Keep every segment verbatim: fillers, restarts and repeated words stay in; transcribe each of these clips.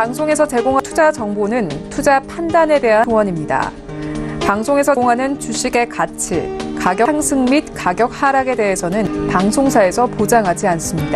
방송에서 제공한 투자 정보는 투자 판단에 대한 조언입니다. 방송에서 제공하는 주식의 가치, 가격 상승 및 가격 하락에 대해서는 방송사에서 보장하지 않습니다.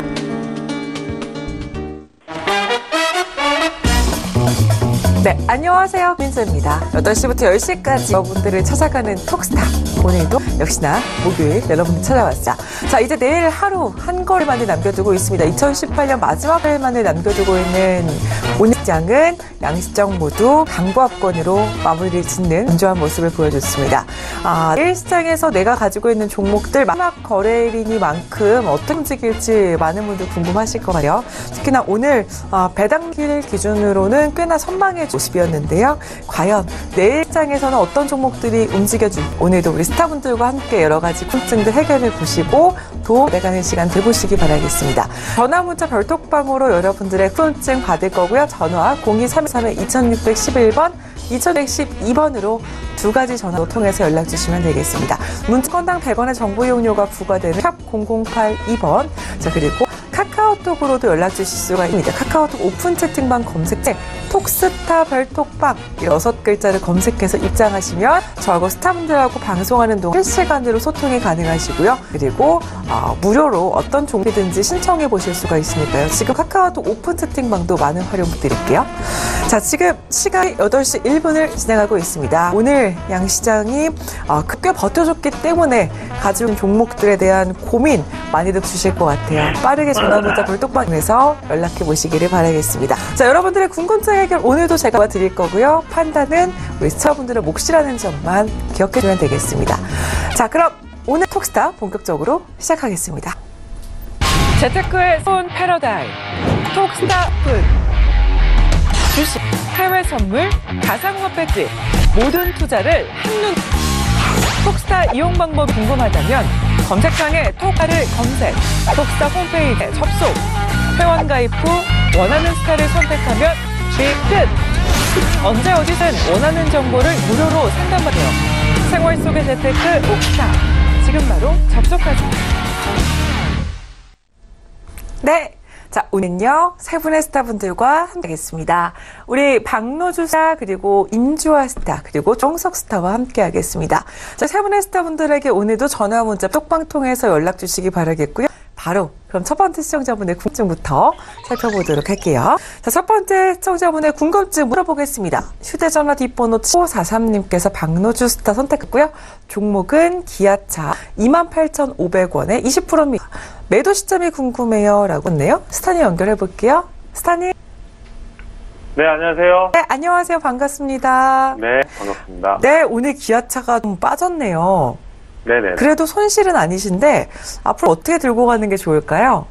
네, 안녕하세요. 민서입니다. 여덟 시부터 열 시까지 여러분들을 찾아가는 톡스타. 오늘도 역시나 목요일 여러분들 찾아왔죠. 자, 이제 내일 하루 한 거래만을 남겨두고 있습니다. 이천십팔 년 마지막 거래만을 남겨두고 있는 오늘 시장은 양시장 모두 강보합권으로 마무리를 짓는 건조한 모습을 보여줬습니다. 아, 내일 시장에서 내가 가지고 있는 종목들 마지막 거래일이니만큼 어떻게 움직일지 많은 분들 궁금하실 것 같아요. 특히나 오늘 어, 배당길 기준으로는 꽤나 선방의 모습이었는데요. 과연 내일 시장에서는 어떤 종목들이 움직여줄지 오늘도 우리 스타분들과 함께 여러 가지 궁금증들 해결해 보시고 도움되가는 시간 되보시기 바라겠습니다. 전화 문자 별톡방으로 여러분들의 궁금증 받을 거고요. 전화 공이삼삼 이육일일 번 이육십이 번으로 두 가지 전화로 통해서 연락 주시면 되겠습니다. 문자 건당 백 원의 정보 이용료가 부과되는 샵 공공팔이 번. 자, 그리고 카카오톡으로도 연락 주실 수가 있습니다. 카카오톡 오픈 채팅방 검색에 톡스타 별톡방 여섯 글자를 검색해서 입장하시면 저하고 스타분들하고 방송하는 동안 실시간으로 소통이 가능하시고요. 그리고 어, 무료로 어떤 종목이든지 신청해 보실 수가 있으니까요. 지금 카카오톡 오픈 채팅방도 많은 활용 부탁드릴게요. 자, 지금 시간이 여덟 시 일 분을 지나가고 있습니다. 오늘 양시장이 어, 꽤 버텨줬기 때문에 가지고 있는 종목들에 대한 고민 많이들 주실 것 같아요. 빠르게 전화 문자 별톡방에서 연락해 보시기를 바라겠습니다. 자, 여러분들의 궁금증 해결 오늘도 제가 도와드릴 거고요. 판단은 우리 스타분들의 몫이라는 점만 기억해 주면 되겠습니다. 자, 그럼 오늘 톡스타 본격적으로 시작하겠습니다. 재테크의 손 패러다임 톡스타 분 주식, 해외 선물, 가상화 배지 모든 투자를 한눈 톡스타 이용 방법 궁금하다면 검색창에 톡스타를 검색, 톡스타 홈페이지에 접속, 회원 가입 후 원하는 스타를 선택하면 주식 끝! 언제 어디든 원하는 정보를 무료로 상담받아요. 생활 속의 재테크 톡스타, 지금 바로 접속하세요. 네. 자, 오늘은요, 세 분의 스타분들과 함께하겠습니다. 우리 박노주 스타, 그리고 임주화 스타, 그리고 정석 스타와 함께하겠습니다. 자, 세 분의 스타분들에게 오늘도 전화, 문자, 톡방 통해서 연락 주시기 바라겠고요. 바로 그럼 첫 번째 시청자분의 궁금증부터 살펴보도록 할게요. 자, 첫 번째 시청자분의 궁금증 물어보겠습니다. 휴대전화 뒷번호 칠오사삼 님께서 박노주 스타 선택했고요. 종목은 기아차 이만 팔천오백 원에 이십 퍼센트입니다. 매도 시점이 궁금해요 라고 했네요. 스타님 연결해 볼게요. 스타님. 네, 안녕하세요. 네, 안녕하세요. 반갑습니다. 네, 반갑습니다. 네, 오늘 기아차가 좀 빠졌네요. 네네. 그래도 손실은 아니신데 앞으로 어떻게 들고 가는 게 좋을까요?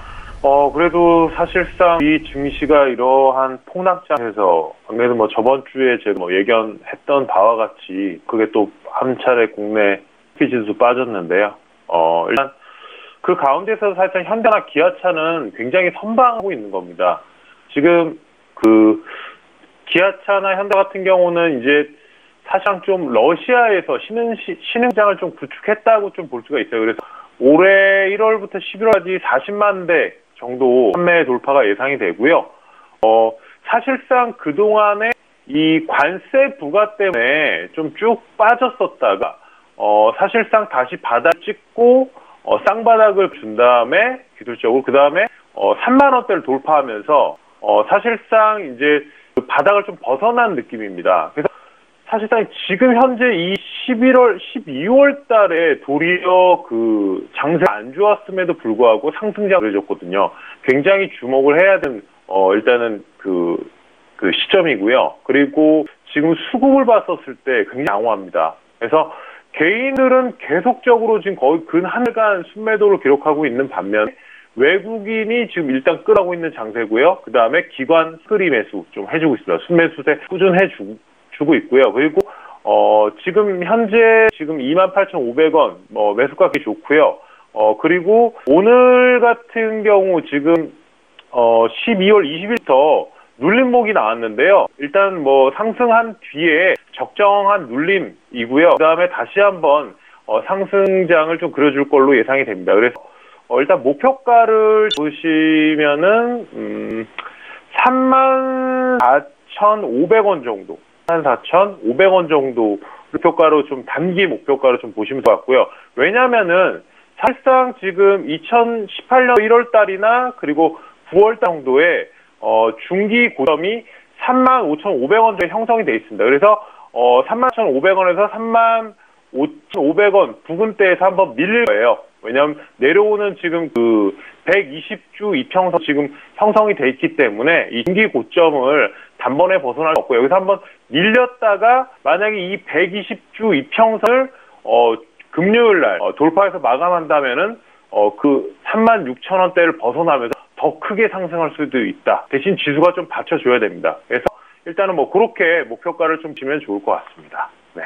어, 그래도 사실상 이 증시가 이러한 폭락장에서 안 그래도 뭐 저번 주에 제가 뭐 예견했던 바와 같이 그게 또 한 차례 국내 지수 빠졌는데요. 어, 일단 그 가운데서 사실상 현대나 기아차는 굉장히 선방하고 있는 겁니다. 지금 그 기아차나 현대 같은 경우는 이제 사실상 좀 러시아에서 신흥, 신흥장을 좀 구축했다고 좀 볼 수가 있어요. 그래서 올해 일월부터 십일월까지 사십만 대 정도 판매 돌파가 예상이 되고요. 어, 사실상 그동안에 이 관세 부과 때문에 좀 쭉 빠졌었다가, 어, 사실상 다시 바닥 찍고, 어, 쌍바닥을 준 다음에, 기술적으로, 그 다음에, 어, 삼만 원대를 돌파하면서, 어, 사실상 이제 그 바닥을 좀 벗어난 느낌입니다. 그래서 사실상 지금 현재 이 십일월, 십이월 달에 도리어 그 장세가 안 좋았음에도 불구하고 상승장을 보여줬거든요. 굉장히 주목을 해야 되는, 어, 일단은 그, 그 시점이고요. 그리고 지금 수급을 봤었을 때 굉장히 양호합니다. 그래서 개인들은 계속적으로 지금 거의 근 한 달간 순매도를 기록하고 있는 반면 외국인이 지금 일단 끌어가고 있는 장세고요. 그 다음에 기관 스크리 매수 좀 해주고 있습니다. 순매수세 꾸준히 해주고 주고 있고요. 그리고 어 지금 현재 지금 이만 팔천오백 원 뭐 매수가기 좋고요. 어 그리고 오늘 같은 경우 지금 어 십이월 이십일부터 눌림목이 나왔는데요. 일단 뭐 상승한 뒤에 적정한 눌림이고요. 그 다음에 다시 한번 어 상승장을 좀 그려줄 걸로 예상이 됩니다. 그래서 어 일단 목표가를 보시면은 음 삼만 사천오백 원 정도, 한 사천오백 원 정도 목표가로 좀 단기 목표가로 좀 보시면 될 것 같고요. 왜냐면은 사실상 지금 이천십팔 년 일월 달이나 그리고 구월 달 정도에 어, 중기 고점이 삼만 오천오백 원 정도 형성이 되어 있습니다. 그래서 어, 삼만 오천오백 원에서 삼만 오천오백 원 부근대에서 한번 밀릴 거예요. 왜냐하면 내려오는 지금 그 백이십 주 이평선 지금 형성이 돼 있기 때문에 이 중기 고점을 단번에 벗어날 수 없고, 여기서 한번 밀렸다가 만약에 이 백이십 주 이평선을 어, 금요일 날 어, 돌파해서 마감한다면은 어, 그 삼만 육천 원대를 벗어나면서 더 크게 상승할 수도 있다. 대신 지수가 좀 받쳐줘야 됩니다. 그래서 일단은 뭐 그렇게 목표가를 좀 지면 좋을 것 같습니다. 네.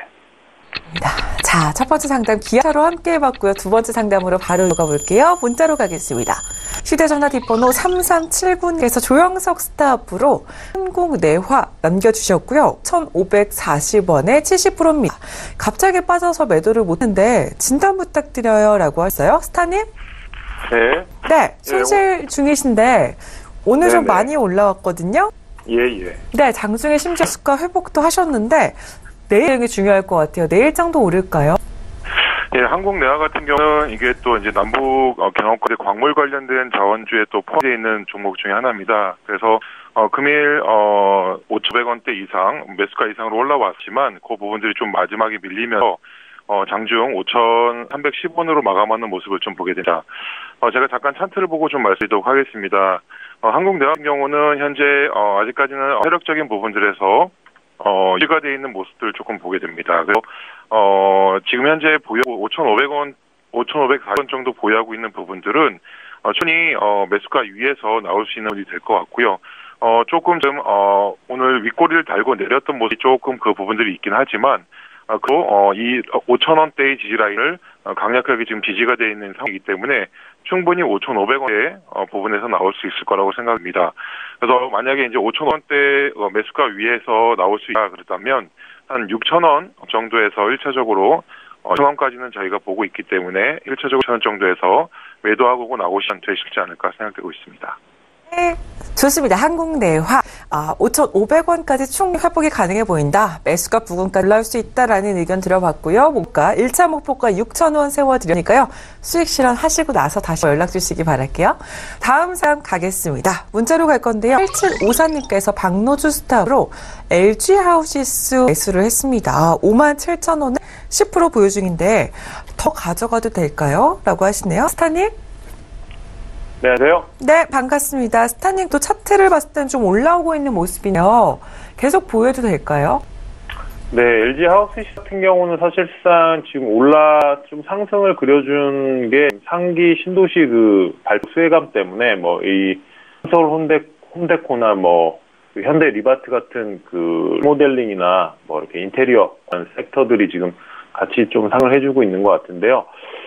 자, 첫 번째 상담 기아차로 함께 해봤고요. 두 번째 상담으로 바로 가볼게요. 문자로 가겠습니다. 휴대전화 뒷번호 삼삼칠구에서 조영석 스타프로 한국내화 남겨주셨고요. 천오백사십 원에 칠십 퍼센트입니다. 갑자기 빠져서 매도를 못했는데 진단 부탁드려요 라고 했어요. 스타님? 네. 네, 손실 중이신데 오늘 좀 네네. 많이 올라왔거든요. 예, 예. 네, 장중에 심지어 수가 회복도 하셨는데 내일이 중요할 것 같아요. 내일 정도 오를까요? 예, 한국내화 같은 경우는 이게 또 이제 남북 어, 경영권의 광물 관련된 자원주에 또 포함되어 있는 종목 중에 하나입니다. 그래서 어, 금일 어, 오천오백 원대 이상, 매수가 이상으로 올라왔지만 그 부분들이 좀 마지막에 밀리면서 어, 장중 오천삼백십 원으로 마감하는 모습을 좀 보게 됩니다. 어, 제가 잠깐 차트를 보고 좀 말씀드리도록 하겠습니다. 어, 한국내화 같은 경우는 현재 어, 아직까지는 세력적인 부분들에서 어, 유지가 되어 있는 모습들을 조금 보게 됩니다. 그래서, 어, 지금 현재 보유, 오천오백 원, 오천오백사십 원 정도 보유하고 있는 부분들은, 어, 충분히, 어, 매수가 위에서 나올 수 있는 부분이 될 것 같고요. 어, 조금 좀, 어, 오늘 윗꼬리를 달고 내렸던 모습이 조금 그 부분들이 있긴 하지만, 어, 그, 어, 이 오천 원대의 지지라인을 강력하게 지금 지지가 되어 있는 상황이기 때문에 충분히 오천오백 원대 어, 부분에서 나올 수 있을 거라고 생각합니다. 그래서 만약에 이제 오천 원대 어, 매수가 위에서 나올 수 있다 그렇다면 한 육천 원 정도에서 일차적으로 어, 천 원까지는 저희가 보고 있기 때문에 일차적으로 천 원 정도에서 매도하고 나오시면 되실지 않을까 생각되고 있습니다. 네, 좋습니다. 한국내화 아, 오천오백 원까지 충분히 회복이 가능해 보인다. 매수가 부근까지 올라올 수 있다라는 의견 들어봤고요. 목가 일 차 목표가 육천 원 세워드리니까요. 수익 실현하시고 나서 다시 연락 주시기 바랄게요. 다음 사람 가겠습니다. 문자로 갈 건데요. 팔칠오사님께서 박노주 스탑으로 엘지하우시스 매수를 했습니다. 오만 칠천 원에 십 퍼센트 보유 중인데 더 가져가도 될까요? 라고 하시네요. 스타님? 네, 안녕하세요. 네, 반갑습니다. 스타님 또 차트를 봤을 때는 좀 올라오고 있는 모습이네요. 계속 보여도 될까요? 네, 엘지 하우스시 같은 경우는 사실상 지금 올라 좀 상승을 그려준 게 상기 신도시 그 발표 수혜감 때문에 뭐 이 서울 혼데 홈데코나 뭐 그 현대 리바트 같은 그 모델링이나 뭐 이렇게 인테리어 섹터들이 지금 같이 좀 상을 해주고 있는 것 같은데요.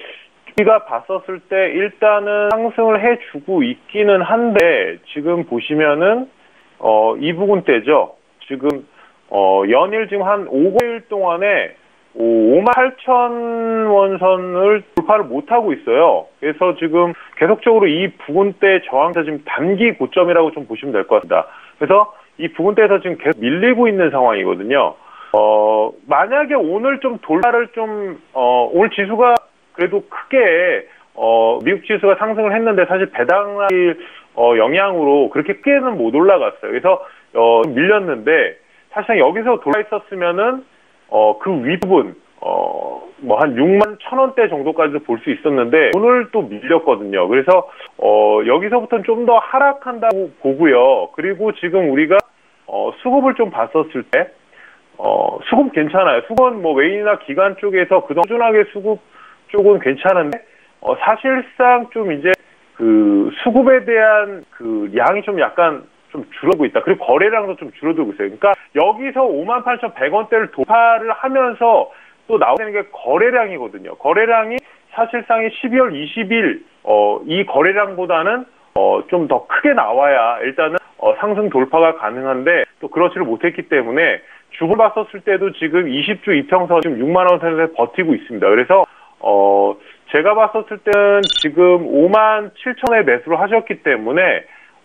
우리가 봤었을 때 일단은 상승을 해주고 있기는 한데 지금 보시면은 어, 이 부분대죠. 지금 어, 연일 지금 한 오 일 동안에 오만 팔천 원 선을 돌파를 못하고 있어요. 그래서 지금 계속적으로 이 부분대 저항에서 지금 단기 고점이라고 좀 보시면 될 것 같습니다. 그래서 이 부분대에서 지금 계속 밀리고 있는 상황이거든요. 어, 만약에 오늘 좀 돌파를 좀, 어, 오늘 지수가 그래도 크게, 어, 미국 지수가 상승을 했는데 사실 배당일, 어, 영향으로 그렇게 크게는 못 올라갔어요. 그래서, 어, 밀렸는데, 사실상 여기서 돌아 있었으면은, 어, 그 윗부분, 어, 뭐 한 육만 천 원대 정도까지도 볼 수 있었는데, 오늘 또 밀렸거든요. 그래서, 어, 여기서부터는 좀 더 하락한다고 보고요. 그리고 지금 우리가, 어, 수급을 좀 봤었을 때, 어, 수급 괜찮아요. 수급은 뭐 외인이나 기관 쪽에서 그동안 꾸준하게 수급 쪽은 괜찮은데, 어, 사실상 좀 이제 그 수급에 대한 그 양이 좀 약간 좀 줄어들고 있다. 그리고 거래량도 좀 줄어들고 있어요. 그러니까 여기서 오만 팔천백 원대를 돌파를 하면서 또 나오는 게 거래량이거든요. 거래량이 사실상이 십이월 이십일, 어, 이 거래량보다는 어, 좀 더 크게 나와야 일단은 어, 상승 돌파가 가능한데 또 그렇지를 못했기 때문에 주봉 봤었을 때도 지금 이십 주 이평선 지금 육만 원 선에서 버티고 있습니다. 그래서 어, 제가 봤었을 때는 지금 오만 칠천 원에 매수를 하셨기 때문에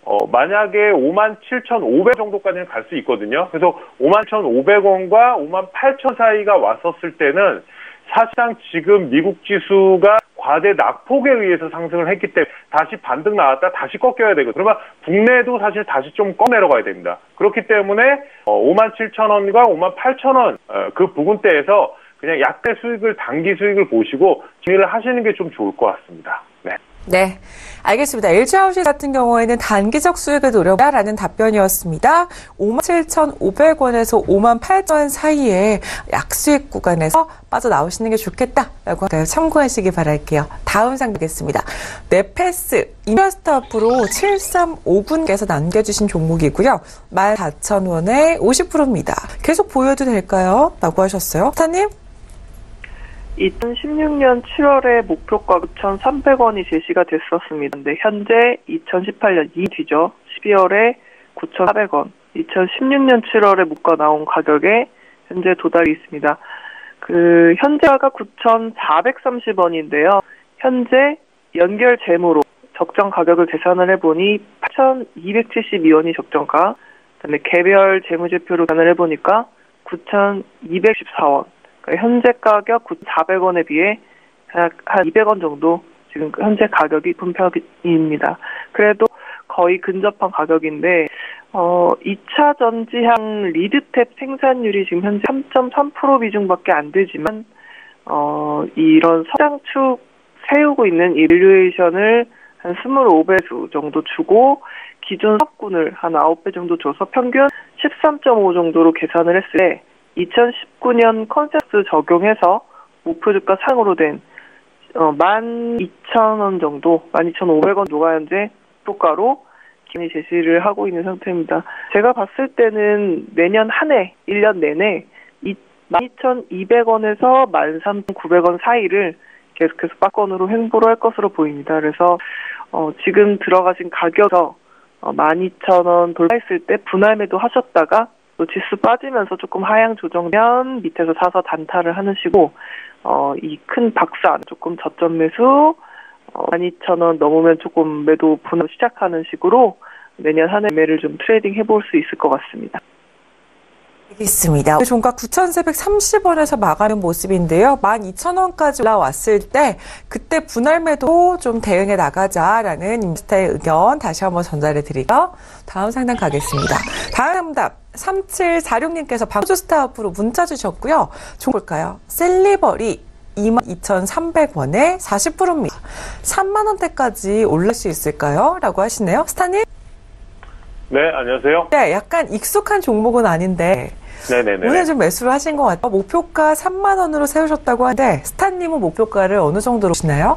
어, 만약에 오만 칠천오백 정도까지는 갈 수 있거든요. 그래서 오만 칠천오백 원과 오만 팔천 사이가 왔었을 때는 사실상 지금 미국 지수가 과대 낙폭에 의해서 상승을 했기 때문에 다시 반등 나왔다 다시 꺾여야 되거든요. 그러면 국내도 사실 다시 좀 꺾 내려가야 됩니다. 그렇기 때문에 어, 오만 칠천 원과 오만 팔천 원 어, 그 부근대에서 그냥 약대 수익을 단기 수익을 보시고 진입을 하시는 게 좀 좋을 것 같습니다. 네. 네, 알겠습니다. 엘지하우스 같은 경우에는 단기적 수익을 노려보라라는 답변이었습니다. 오만 칠천오백 원에서 오만 팔천 원 사이에 약수익 구간에서 빠져나오시는 게 좋겠다라고 참고하시기 바랄게요. 다음 상되겠습니다. 네페스 인베스트업으로 칠삼오구님께서 남겨주신 종목이고요. 만 사천 원에 오십 퍼센트입니다. 계속 보여도 될까요? 라고 하셨어요. 스타님? 이천십육 년 칠월에 목표가 구천삼백 원이 제시가 됐었습니다. 근데 현재 이천십팔 년 이 뒤죠. 십이월에 구천사백 원. 이천십육 년 칠월에 목가 나온 가격에 현재 도달이 있습니다. 그 현재가 구천사백삼십 원인데요. 현재 연결 재무로 적정 가격을 계산을 해보니 팔천이백칠십이 원이 적정가. 그다음에 개별 재무제표로 계산을 해보니까 구천이백십사 원. 그러니까 현재 가격 구천사백 원에 비해 한 이백 원 정도 지금 현재 가격이 분평입니다. 그래도 거의 근접한 가격인데 어, 이 차 전지향 리드탭 생산율이 지금 현재 삼 점 삼 퍼센트 비중밖에 안 되지만 어, 이런 성장축 세우고 있는 이 밸류에이션을 한 이십오 배수 정도 주고 기존 사업군을 한 아홉 배 정도 줘서 평균 십삼 점 오 정도로 계산을 했을 때 이천십구 년 컨센서스 적용해서 목표 주가 상으로 된 어, 만 이천 원 정도, 만 이천오백 원 정도가 현재 목표가로 기준이 제시를 하고 있는 상태입니다. 제가 봤을 때는 내년 한 해, 일 년 내내 만 이천이백 원에서 만 삼천구백 원 사이를 계속해서 박건으로 횡보를 할 것으로 보입니다. 그래서 어, 지금 들어가신 가격에서 어, 만 이천 원 돌파했을 때 분할 매도 하셨다가 또 지수 빠지면서 조금 하향 조정면 밑에서 사서 단타를 하는 식으로 어, 이 큰 박스 안에 조금 저점 매수 어, 만 이천 원 넘으면 조금 매도 분할 시작하는 식으로 내년 한 해 매매를 좀 트레이딩 해볼 수 있을 것 같습니다. 알겠습니다. 종가 구천사백삼십 원에서 마가는 모습인데요. 만 이천 원까지 올라왔을 때 그때 분할 매도 좀 대응해 나가자라는 인스타의 의견 다시 한번 전달해 드리고요. 다음 상담 가겠습니다. 다음 상담 삼칠사육님께서 방주스타업으로 문자 주셨고요. 종 볼까요? 셀리버리 이만 이천삼백 원에 사십 퍼센트입니다. 삼만 원대까지 올릴 수 있을까요? 라고 하시네요. 스타님? 네, 안녕하세요. 네, 약간 익숙한 종목은 아닌데 네네네. 오늘 좀 매수를 하신 것 같아요. 목표가 삼만 원으로 세우셨다고 하는데 스타님은 목표가를 어느 정도로 보시나요?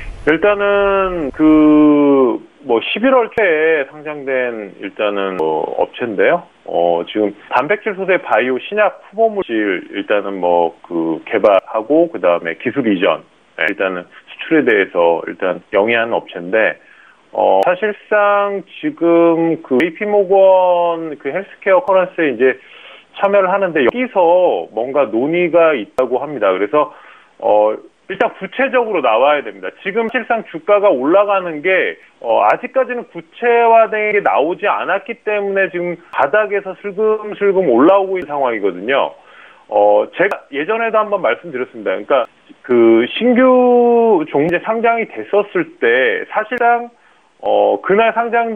일단은 그 뭐 십일월 초에 상장된 일단은 뭐 업체인데요. 어 지금 단백질 소재 바이오 신약 후보물질 일단은 뭐 그 개발하고 그 다음에 기술 이전 일단은 수출에 대해서 일단 영위하는 업체인데 어 사실상 지금 그 제이피모건 그 헬스케어 컨퍼런스에 이제 참여를 하는데 여기서 뭔가 논의가 있다고 합니다. 그래서 어 일단 구체적으로 나와야 됩니다. 지금 실상 주가가 올라가는 게 어, 아직까지는 구체화된 게 나오지 않았기 때문에 지금 바닥에서 슬금슬금 올라오고 있는 상황이거든요. 어, 제가 예전에도 한번 말씀드렸습니다. 그러니까 그 신규 종제 상장이 됐었을 때 사실상 어, 그날 상장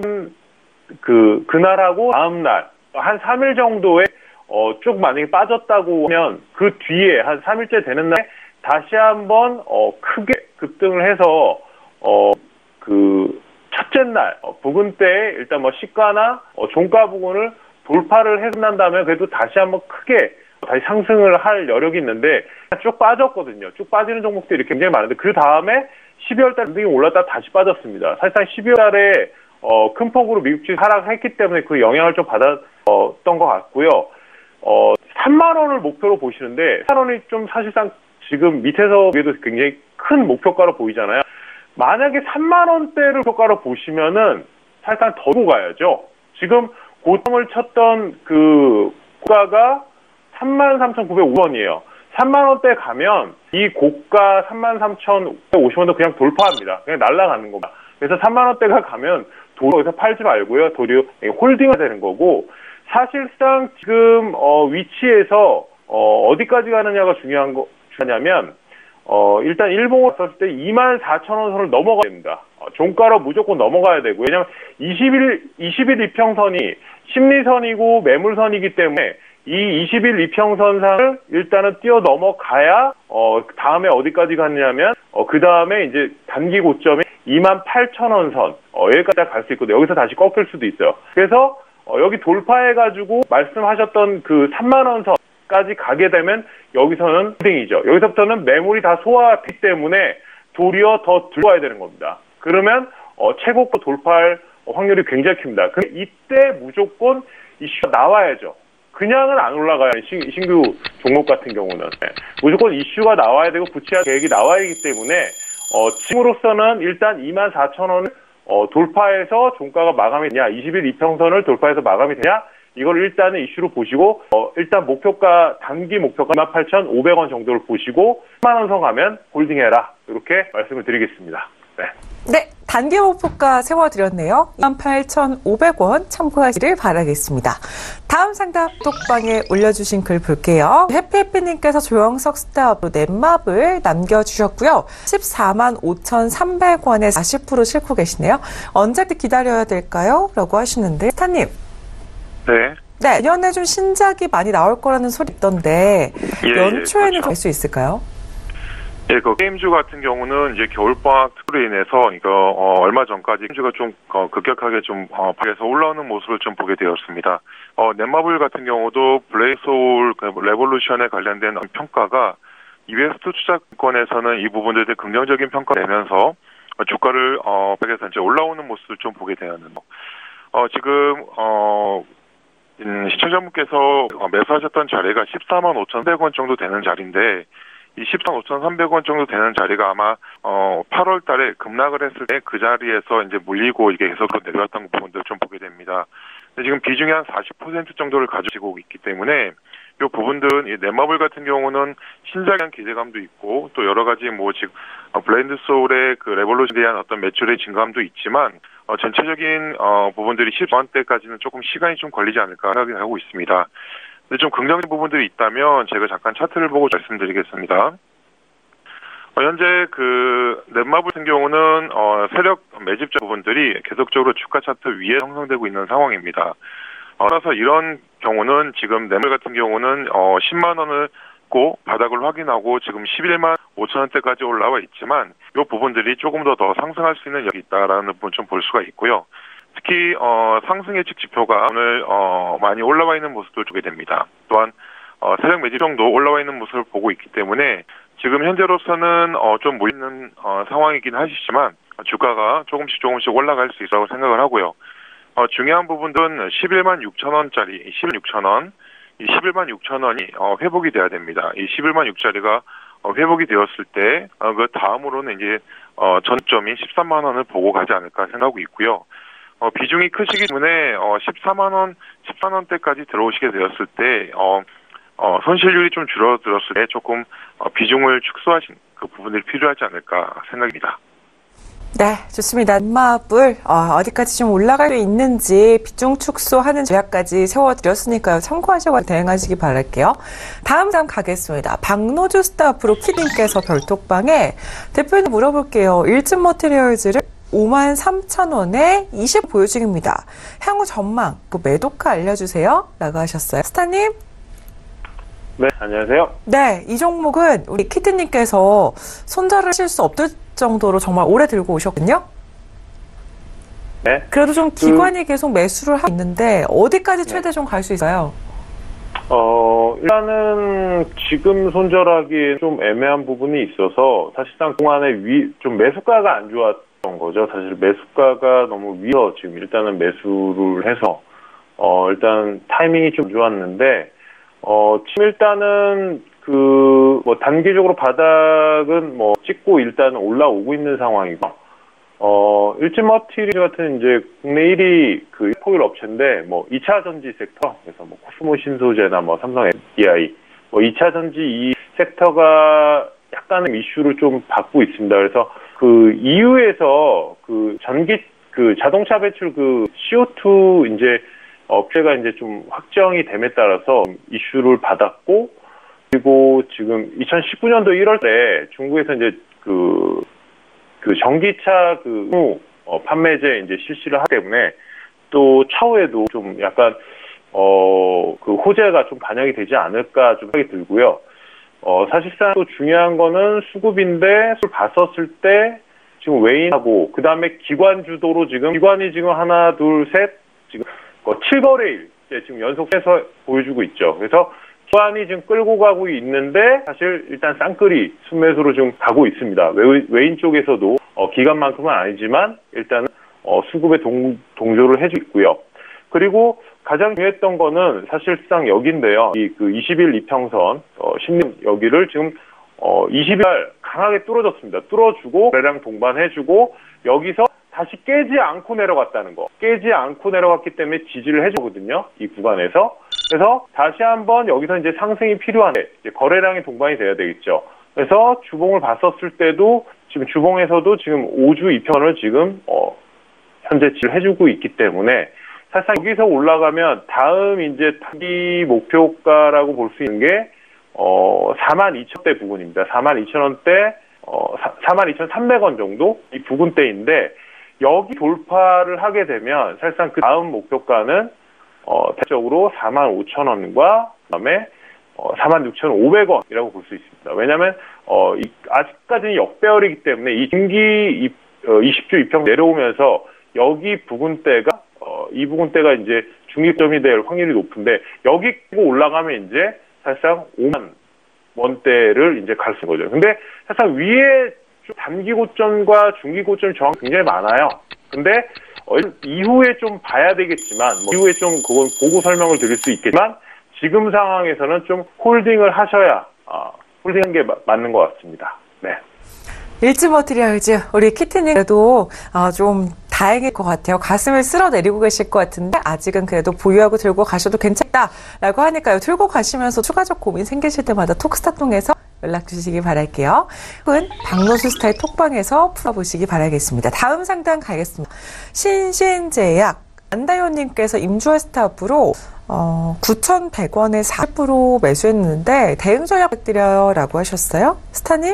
그 그날하고 다음 날 한 삼 일 정도에 어, 쭉 만약에 빠졌다고 하면 그 뒤에 한 삼 일째 되는 날에 다시 한번 어, 크게 급등을 해서 어, 그 첫째 날 어, 부근 때 일단 뭐 시가나 어, 종가 부근을 돌파를 해서 난다면 그래도 다시 한번 크게 다시 상승을 할 여력이 있는데 쭉 빠졌거든요. 쭉 빠지는 종목들이 굉장히 많은데 그 다음에 십이월 달 등이 올랐다 다시 빠졌습니다. 사실상 십이월 달에 어, 큰 폭으로 미국 주식 하락했기 때문에 그 영향을 좀 받았던 것 같고요. 어, 삼만 원을 목표로 보시는데 삼만 원이 좀 사실상 지금 밑에서 보기에도 굉장히 큰 목표가로 보이잖아요. 만약에 삼만 원대를 목표가로 보시면은 사실상 더 보고 가야죠. 지금 고점을 쳤던 그 고가가 삼만 삼천구백오십 원이에요. 삼만 원대 가면 이 고가 삼만 삼천오백 오십 원도 그냥 돌파합니다. 그냥 날아가는 겁니다. 그래서 삼만 원대가 가면 도리어 여기서 팔지 말고요. 도리어 홀딩이 되는 거고, 사실상 지금 어, 위치에서 어, 어디까지 가느냐가 중요한 거 중요하냐면 어, 일단 일봉을 썼을 때 이만 사천 원 선을 넘어가야 됩니다. 어, 종가로 무조건 넘어가야 되고, 왜냐면 이십일, 이십일 이평선이 심리선이고 매물선이기 때문에 이 이십일 이평선상을 일단은 뛰어 넘어가야 어, 다음에 어디까지 갔냐면 어, 그 다음에 이제 단기 고점이 이만 팔천 원 선 어, 여기까지 갈 수 있거든요. 여기서 다시 꺾일 수도 있어요. 그래서 어, 여기 돌파해가지고 말씀하셨던 그 삼만 원 선까지 가게 되면 여기서는 홀딩이죠. 여기서부터는 매물이 다 소화됐기 때문에 도리어 더 들어와야 되는 겁니다. 그러면 어, 최고가 돌파할 확률이 굉장히 큽니다. 근데 이때 무조건 이슈가 나와야죠. 그냥은 안 올라가요. 신, 신규 종목 같은 경우는. 네. 무조건 이슈가 나와야 되고 부채 계획이 나와야 하기 때문에 어, 지금으로서는 일단 이만 사천 원을 어, 돌파해서 종가가 마감이 되냐, 이십일 이평선을 돌파해서 마감이 되냐, 이걸 일단은 이슈로 보시고, 어, 일단 목표가, 단기 목표가 이만 팔천오백 원 정도를 보시고, 십만 원 선 가면 홀딩해라. 이렇게 말씀을 드리겠습니다. 네. 네, 단기 목표가 세워드렸네요. 이만 팔천오백 원 참고하시길 바라겠습니다. 다음 상담 톡방에 올려주신 글 볼게요. 해피해피님께서 조영석 스타업으로 넷마블 남겨주셨고요. 십사만 오천삼백 원에 사십 퍼센트 싣고 계시네요. 언제까지 기다려야 될까요? 라고 하시는데, 스타님. 네. 네, 내년에 좀 신작이 많이 나올 거라는 소리 있던데, 예, 연초에는 예, 그렇죠. 갈 수 있을까요? 예, 그 게임주 같은 경우는 이제 겨울방학 특으로 인해서 이거 어, 얼마 전까지 게임주가 좀 어, 급격하게 좀 어, 밖에서 올라오는 모습을 좀 보게 되었습니다. 어, 넷마블 같은 경우도 블레이드 소울 그 레볼루션에 관련된 평가가 이베스트 투자권에서는 이 부분들에 대해 긍정적인 평가를 내면서 어, 주가를 어, 밖에서 이제 올라오는 모습을 좀 보게 되는. 어, 지금 어. 음, 시청자분께서 매수하셨던 자리가 십사만 오천백 원 정도 되는 자리인데, 이 십사만 오천삼백 원 정도 되는 자리가 아마 어 팔월 달에 급락을 했을 때 그 자리에서 이제 물리고 이게 계속 내려왔던 부분들 좀 보게 됩니다. 근데 지금 비중이 한 사십 퍼센트 정도를 가지고 있기 때문에 이 부분들은 이 넷마블 같은 경우는 신작에 대한 기대감도 있고, 또 여러 가지 뭐 지금 블레이드 소울의 그 레볼루션에 대한 어떤 매출의 증감도 있지만, 어, 전체적인 어 부분들이 십사 원대까지는 조금 시간이 좀 걸리지 않을까 생각하고 있습니다. 근데 좀 긍정적인 부분들이 있다면 제가 잠깐 차트를 보고 말씀드리겠습니다. 어, 현재 그 넷마블 같은 경우는 어, 세력 매집자 부분들이 계속적으로 주가 차트 위에 형성되고 있는 상황입니다. 어, 따라서 이런 경우는 지금 넷마블 같은 경우는 어, 십만 원을 고 바닥을 확인하고 지금 십일만 오천 원대까지 올라와 있지만 이 부분들이 조금 더 더 상승할 수 있는 여력이 있다라는 부분 좀 볼 수가 있고요. 특히 어, 상승 예측 지표가 오늘 어, 많이 올라와 있는 모습을 보게 됩니다. 또한 어, 세력 매집 정도 올라와 있는 모습을 보고 있기 때문에 지금 현재로서는 어, 좀 몰리는 어, 상황이긴 하시지만 주가가 조금씩 조금씩 올라갈 수 있다고 생각을 하고요. 어, 중요한 부분들은 십일만 육천 원짜리 십일만 육천 원, 이 십일만 육천 원이 어, 회복이 돼야 됩니다. 이 십일만 육짜리가 어, 회복이 되었을 때 어, 그 다음으로는 이제 어, 전점이 십삼만 원을 보고 가지 않을까 생각하고 있고요. 어, 비중이 크시기 때문에 어, 십사만 원, 십삼 원대까지 들어오시게 되었을 때 어, 어, 손실률이 좀 줄어들었을 때 조금 어, 비중을 축소하신 그 부분들이 필요하지 않을까 생각입니다. 네, 좋습니다. 넷마블 어, 어디까지 좀 올라갈 수 있는지 비중 축소하는 전략까지 세워드렸으니까요. 참고하시고 대응하시기 바랄게요. 다음 장 가겠습니다. 박노주 스타 브로키님께서 별톡방에 대표님 물어볼게요. 일진 머티리얼즈를 오만 삼천 원에 이십 보유 중입니다. 향후 전망, 그 매도가 알려주세요. 라고 하셨어요. 스타님? 네, 안녕하세요. 네, 이 종목은 우리 키트님께서 손절을 하실 수 없을 정도로 정말 오래 들고 오셨거든요. 네. 그래도 좀 기관이 그, 계속 매수를 하고 있는데 어디까지 최대 좀 갈 수 있어요? 어, 일단은 지금 손절하기 좀 애매한 부분이 있어서 사실상 동안에 위, 좀 매수가가 안 좋았던 거죠. 사실 매수가가 너무 위서 지금 일단은 매수를 해서 어, 일단 타이밍이 좀 좋았는데 어, 지금 일단은 그 뭐 단기적으로 바닥은 뭐 찍고 일단 올라오고 있는 상황이고, 어 일진 머티리얼 같은 이제 국내 일 위 그 포일 업체인데 뭐 이 차 전지 섹터, 그래서 뭐 코스모 신소재나 뭐 삼성 에스디아이 뭐 이 차 전지 이 섹터가 약간의 이슈를 좀 받고 있습니다. 그래서 그 이유에서 그 전기 그 자동차 배출 그 씨오투 이제 어, 피해가 이제 좀 확정이 됨에 따라서 이슈를 받았고, 그리고 지금 이천십구 년도 일월에 중국에서 이제 그, 그 전기차 그 어, 판매제 이제 실시를 하기 때문에 또 차후에도 좀 약간 어, 그 호재가 좀 반영이 되지 않을까 좀 생각이 들고요. 어, 사실상 또 중요한 거는 수급인데 술 봤었을 때 지금 외인하고 그 다음에 기관 주도로 지금 기관이 지금 하나 둘 셋 지금 칠 거래일 지금 연속해서 보여주고 있죠. 그래서 기관이 지금 끌고 가고 있는데 사실 일단 쌍끌이 순매수로 지금 가고 있습니다. 외인, 외인 쪽에서도 어, 기관만큼은 아니지만 일단은 어, 수급에 동, 동조를 해주고 있고요. 그리고 가장 중요했던 거는 사실상 여기인데요. 이 그 이십 일 이평선, 어, 십 년 여기를 지금, 어, 이십 일 강하게 뚫어줬습니다. 뚫어주고, 거래량 동반해주고, 여기서 다시 깨지 않고 내려갔다는 거. 깨지 않고 내려갔기 때문에 지지를 해주거든요. 이 구간에서. 그래서 다시 한번 여기서 이제 상승이 필요한데, 이제 거래량이 동반이 돼야 되겠죠. 그래서 주봉을 봤었을 때도 지금 주봉에서도 지금 오 주 이평을 지금, 어, 현재 지지를 해주고 있기 때문에 사실상 여기서 올라가면 다음 이제 단기 목표가라고 볼 수 있는 게 어 사만 이천 대 부근입니다. 사만 이천 원대 어 사만 이천삼백 원 정도 이 부근대인데 여기 돌파를 하게 되면 사실상 그 다음 목표가는 어 대체적으로 사만 오천 원과 그다음에 어 사만 육천 오백 원이라고 볼 수 있습니다. 왜냐하면 어 이, 아직까지는 역배열이기 때문에 이 중기 어, 이십 주 이평 내려오면서 여기 부근대가 어, 이 부근대가 이제 중립점이 될 확률이 높은데 여기 올라가면 이제 사실상 오만 원대를 이제 갈 수 있는 거죠. 근데 사실상 위에 단기 고점과 중기 고점이 정확히 굉장히 많아요. 근데 어, 이후에 좀 봐야 되겠지만 뭐 이후에 좀 그건 보고 설명을 드릴 수 있겠지만 지금 상황에서는 좀 홀딩을 하셔야 어, 홀딩한 게 마, 맞는 것 같습니다. 네. 일지 머티리얼즈 우리 키티님도 어, 좀 다행일 것 같아요. 가슴을 쓸어내리고 계실 것 같은데 아직은 그래도 보유하고 들고 가셔도 괜찮다라고 하니까요. 들고 가시면서 추가적 고민 생기실 때마다 톡스타 통해서 연락 주시기 바랄게요. 혹은 박노수 스타일 톡방에서 풀어보시기 바라겠습니다. 다음 상담 가겠습니다. 신신제약 안다효님께서 임주화 스탑으로 어, 구천백 원에 사십 퍼센트 매수했는데 대응 전략 부탁드려요 라고 하셨어요. 스타님?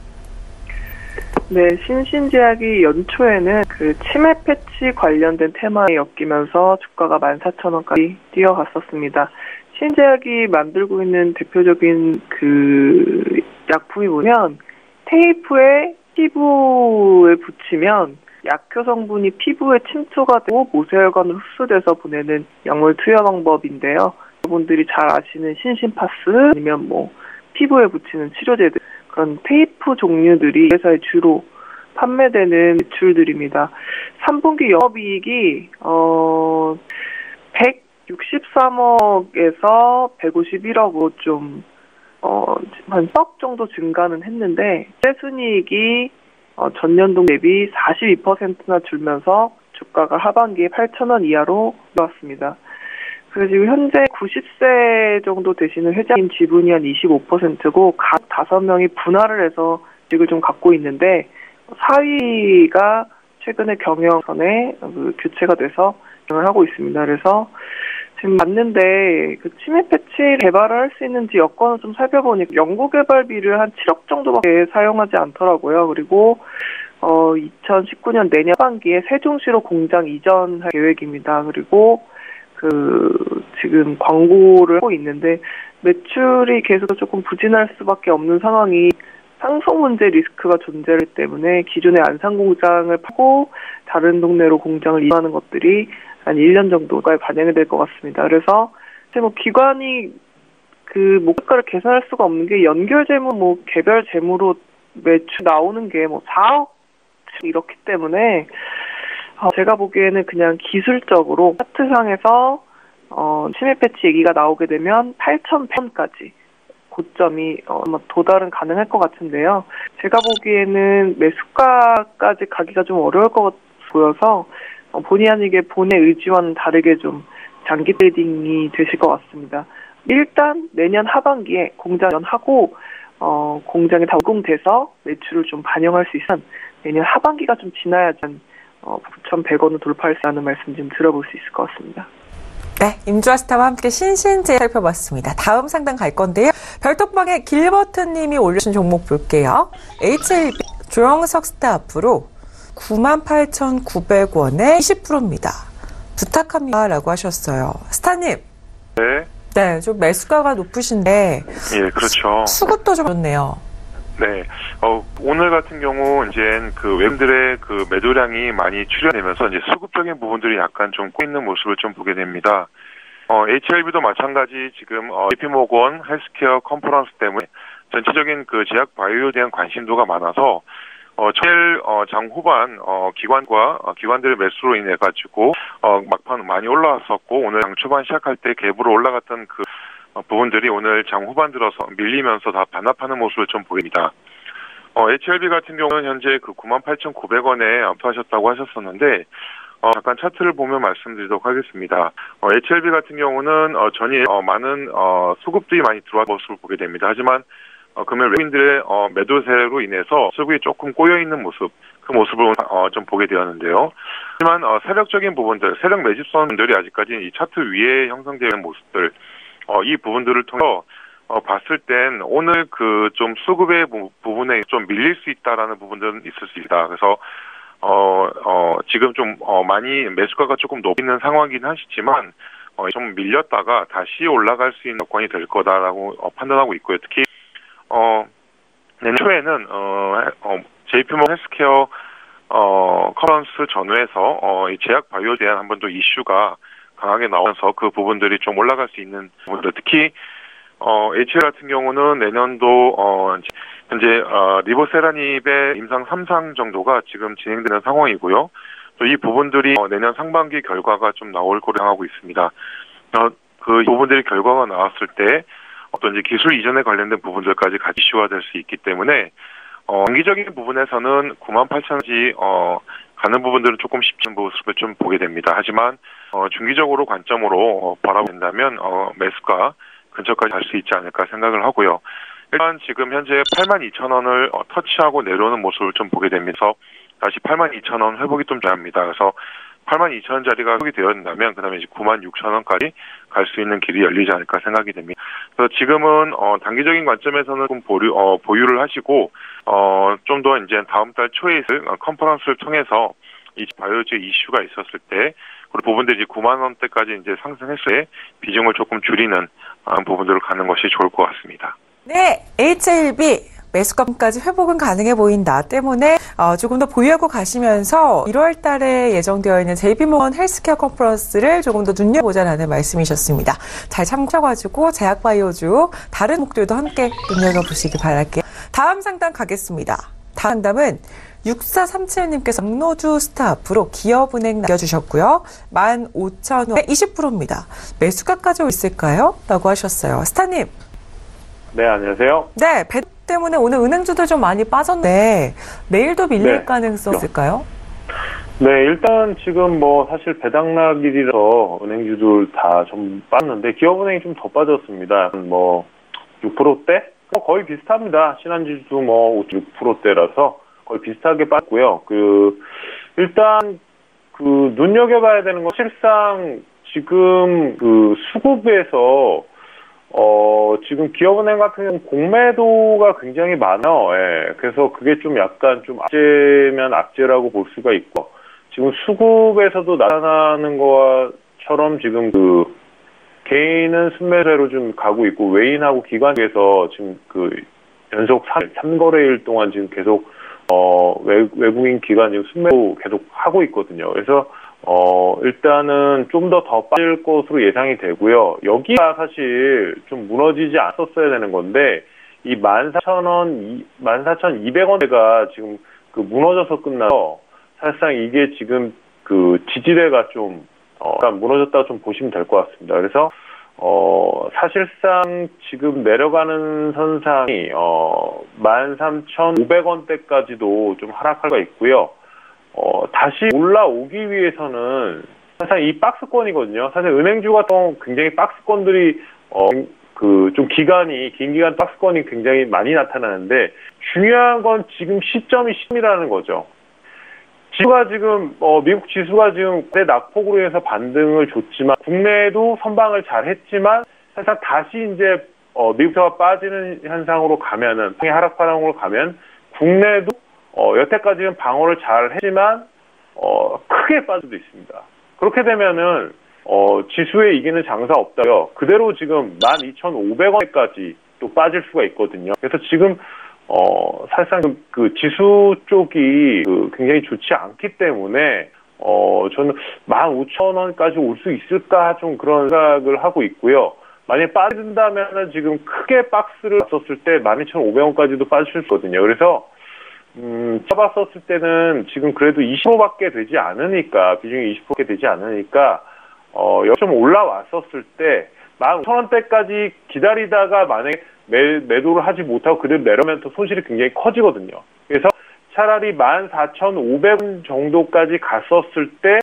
네, 신신제약이 연초에는 그 치매 패치 관련된 테마에 엮이면서 주가가 만 사천 원까지 뛰어갔었습니다. 신제약이 만들고 있는 대표적인 그 약품이 뭐냐면 테이프에 피부에 붙이면 약효 성분이 피부에 침투가 되고 모세혈관으로 흡수돼서 보내는 약물 투여 방법인데요. 여러분들이 잘 아시는 신신파스 아니면 뭐 피부에 붙이는 치료제들 그런 테이프 종류들이 회사에 주로 판매되는 매출들입니다. 삼 분기 영업이익이 어 백육십삼억에서 백오십일억으로 좀 어 한 억 정도 증가는 했는데 순이익이 어, 전년도 대비 사십이 퍼센트나 줄면서 주가가 하반기에 팔천 원 이하로 들어왔습니다. 그래서 지금 현재 구십 세 정도 되시는 회장님 지분이 한 이십오 퍼센트고 각 다섯 명이 분할을 해서 이익을 좀 갖고 있는데 사 위가 최근에 경영선에 그 교체가 돼서 경영을 하고 있습니다. 그래서 지금 맞는데 그 치매 패치 개발을 할 수 있는지 여건을 좀 살펴보니까 연구개발비를 한 칠억 정도밖에 사용하지 않더라고요. 그리고 어 이천십구 년 내년 하반기에 세종시로 공장 이전할 계획입니다. 그리고 그 지금 광고를 하고 있는데 매출이 계속 조금 부진할 수밖에 없는 상황이 상속 문제 리스크가 존재하기 때문에 기존의 안산 공장을 파고 다른 동네로 공장을 이전하는 것들이 한 일 년 정도가 반영이 될 것 같습니다. 그래서 뭐 기관이 그 목표가를 계산할 수가 없는 게 연결 재무, 뭐 개별 재무로 매출 나오는 게 뭐 사억 이렇기 때문에 어, 제가 보기에는 그냥 기술적으로 차트상에서 어, 치매 패치 얘기가 나오게 되면 팔천백 원까지 고점이 어, 도달은 가능할 것 같은데요. 제가 보기에는 매수가까지 가기가 좀 어려울 것 보여서 어, 본의 아니게 본의 의지와는 다르게 좀 장기 트레이딩이 되실 것 같습니다. 일단 내년 하반기에 공장 연하고 어, 공장이 다 완공돼서 매출을 좀 반영할 수 있으면 내년 하반기가 좀 지나야지 어, 구천백 원을 돌파할 수 있다는 말씀 좀 들어볼 수 있을 것 같습니다. 네, 임주아 스타와 함께 신신제 살펴봤습니다. 다음 상담 갈 건데요. 별톡방에 길버튼님이 올려주신 종목 볼게요. 에이치엘비 조영석 스타 앞으로 구만 팔천구백 원에 이십 퍼센트입니다. 부탁합니다. 라고 하셨어요. 스타님. 네. 네, 좀 매수가가 높으신데. 예, 그렇죠. 수급도 좀 그렇네요. 네. 어, 오늘 같은 경우, 이제 그 외국인들의 그 매도량이 많이 출현되면서 이제 수급적인 부분들이 약간 좀 꼬이는 모습을 좀 보게 됩니다. 어, 에이치엘비도 마찬가지 지금, 어, 제이피모건 헬스케어 컨퍼런스 때문에 전체적인 그 제약 바이오에 대한 관심도가 많아서 어, 제일, 어, 장 후반, 어, 기관과, 어, 기관들의 매수로 인해가지고, 어, 막판 많이 올라왔었고, 오늘 장 초반 시작할 때 갭으로 올라갔던 그, 어, 부분들이 오늘 장 후반 들어서 밀리면서 다 반납하는 모습을 좀 보입니다. 어, 에이치엘비 같은 경우는 현재 그 구만 팔천구백 원에 암투하셨다고 하셨었는데, 어, 잠깐 차트를 보면 말씀드리도록 하겠습니다. 어, 에이치엘비 같은 경우는, 어, 전일, 어, 많은, 어, 수급들이 많이 들어온 모습을 보게 됩니다. 하지만, 어, 금일 외국인들의 어, 매도세로 인해서 수급이 조금 꼬여있는 모습, 그 모습을 어, 좀 보게 되었는데요. 하지만 어, 세력적인 부분들, 세력 매집선들이 아직까지 이 차트 위에 형성되어 있는 모습들, 어, 이 부분들을 통해서 어, 봤을 땐 오늘 그 좀 수급의 부, 부분에 좀 밀릴 수 있다라는 부분들은 있을 수 있다. 그래서 어, 어, 지금 좀 어, 많이 매수가가 조금 높이는 상황이긴 하시지만 어, 좀 밀렸다가 다시 올라갈 수 있는 여건이 될 거다라고 어, 판단하고 있고요. 특히 어, 내년 초에는, 어, 어, 제이피모건 헬스케어, 어, 컨퍼런스 전후에서, 어, 이 제약 바이오에 대한 한 번 더 이슈가 강하게 나오면서 그 부분들이 좀 올라갈 수 있는 부분들, 특히, 어, 에이치엘 같은 경우는 내년도, 어, 현재, 어, 리보세라닙의 임상 삼 상 정도가 지금 진행되는 상황이고요. 또 이 부분들이 어, 내년 상반기 결과가 좀 나올 거로 향하고 있습니다. 어, 그 부분들이 결과가 나왔을 때, 어떤 이제 기술 이전에 관련된 부분들까지 같이 이슈가 될 수 있기 때문에, 어, 단기적인 부분에서는 구만 팔천까지, 어, 가는 부분들은 조금 쉽지 않은 모습을 좀 보게 됩니다. 하지만, 어, 중기적으로 관점으로, 어, 바라본다면, 어, 매수가 근처까지 갈 수 있지 않을까 생각을 하고요. 일단 지금 현재 팔만 이천 원을 어, 터치하고 내려오는 모습을 좀 보게 되면서, 다시 팔만 이천 원 회복이 좀 중요합니다. 그래서, 팔만 이천 원짜리가 회복이 되었다면, 그 다음에 이제 구만 육천 원까지 갈 수 있는 길이 열리지 않을까 생각이 됩니다. 그래서 지금은, 어, 단기적인 관점에서는 좀 보류, 어, 보유를 하시고, 어, 좀 더 이제 다음 달 초에 있을 컨퍼런스를 통해서 이 바이오제 이슈가 있었을 때, 그리고 부분들이 이제 구만 원대까지 이제 상승했을 때 비중을 조금 줄이는 어, 부분들을 가는 것이 좋을 것 같습니다. 네, 에이치엘비. 매수감까지 회복은 가능해 보인다 때문에 어, 조금 더 보유하고 가시면서 일월 달에 예정되어 있는 제이피모건 헬스케어 컨퍼런스를 조금 더 눈여보자라는 말씀이셨습니다. 잘 참고하셔가지고 제약바이오주 다른 목들도 함께 눈여겨보시기 바랄게요. 다음 상담 가겠습니다. 다음 상담은 육사삼칠 님께서 장로주 스타 앞으로 기업은행 남겨주셨고요. 만 오천 원에 이십 퍼센트입니다. 매수가까지 있을까요? 라고 하셨어요. 스타님. 네, 안녕하세요. 네, 배 때문에 오늘 은행주도 좀 많이 빠졌는데 내일도 밀릴 네. 가능성 있을까요? 네, 일단 지금 뭐 사실 배당락일이라서 은행주들 다 좀 빠졌는데 기업은행이 좀 더 빠졌습니다. 뭐 육 퍼센트대? 뭐 거의 비슷합니다. 신한지주도 뭐 육 퍼센트대라서 거의 비슷하게 빠졌고요. 그 일단 그 눈여겨봐야 되는 건 실상 지금 그 수급에서 어, 지금 기업은행 같은 경우는 공매도가 굉장히 많아요. 예. 그래서 그게 좀 약간 좀 악재면 악재라고 볼 수가 있고, 지금 수급에서도 나타나는 것처럼 지금 그, 개인은 순매수로 좀 가고 있고, 외인하고 기관에서 지금 그, 연속 삼 거래일 동안 지금 계속, 어, 외, 외국인 기관 지금 순매도 계속 하고 있거든요. 그래서, 어, 일단은 좀 더 더 빠질 것으로 예상이 되고요. 여기가 사실 좀 무너지지 않았어야 되는 건데, 이 만 사천 원, 만 사천이백 원대가 지금 그 무너져서 끝나서, 사실상 이게 지금 그 지지대가 좀, 어, 무너졌다고 좀 보시면 될 것 같습니다. 그래서, 어, 사실상 지금 내려가는 선상이, 어, 만 삼천오백 원대까지도 좀 하락할 수가 있고요. 어, 다시 올라오기 위해서는 사실 이 박스권이거든요. 사실 은행주 같은 경우 굉장히 박스권들이, 어, 그, 좀 기간이, 긴 기간 박스권이 굉장히 많이 나타나는데, 중요한 건 지금 시점이 시점이라는 거죠. 지수가 지금 어, 미국 지수가 지금 대 낙폭으로 인해서 반등을 줬지만 국내에도 선방을 잘 했지만 사실 다시 이제 어, 미국차가 빠지는 현상으로 가면은 하락 파랑으로 가면 국내도 어, 여태까지는 방어를 잘 했지만 어, 크게 빠질 수도 있습니다. 그렇게 되면은 어, 지수에 이기는 장사 없다요. 그대로 지금 만 이천오백 원까지 또 빠질 수가 있거든요. 그래서 지금 어, 사실상 그 지수 쪽이 그 굉장히 좋지 않기 때문에 어, 저는 만 오천 원까지 올 수 있을까 좀 그런 생각을 하고 있고요. 만약에 빠진다면은 지금 크게 박스를 썼을 때 만 이천오백 원까지도 빠질 수 있거든요. 그래서 음, 쳐봤었을 때는 지금 그래도 이십 퍼센트밖에 되지 않으니까, 비중이 이십 퍼센트밖에 되지 않으니까, 어, 여기 좀 올라왔었을 때, 만 오천 원대까지 기다리다가 만약에 매, 매도를 하지 못하고 그대로 내려면 또 손실이 굉장히 커지거든요. 그래서 차라리 만 사천오백 원 정도까지 갔었을 때,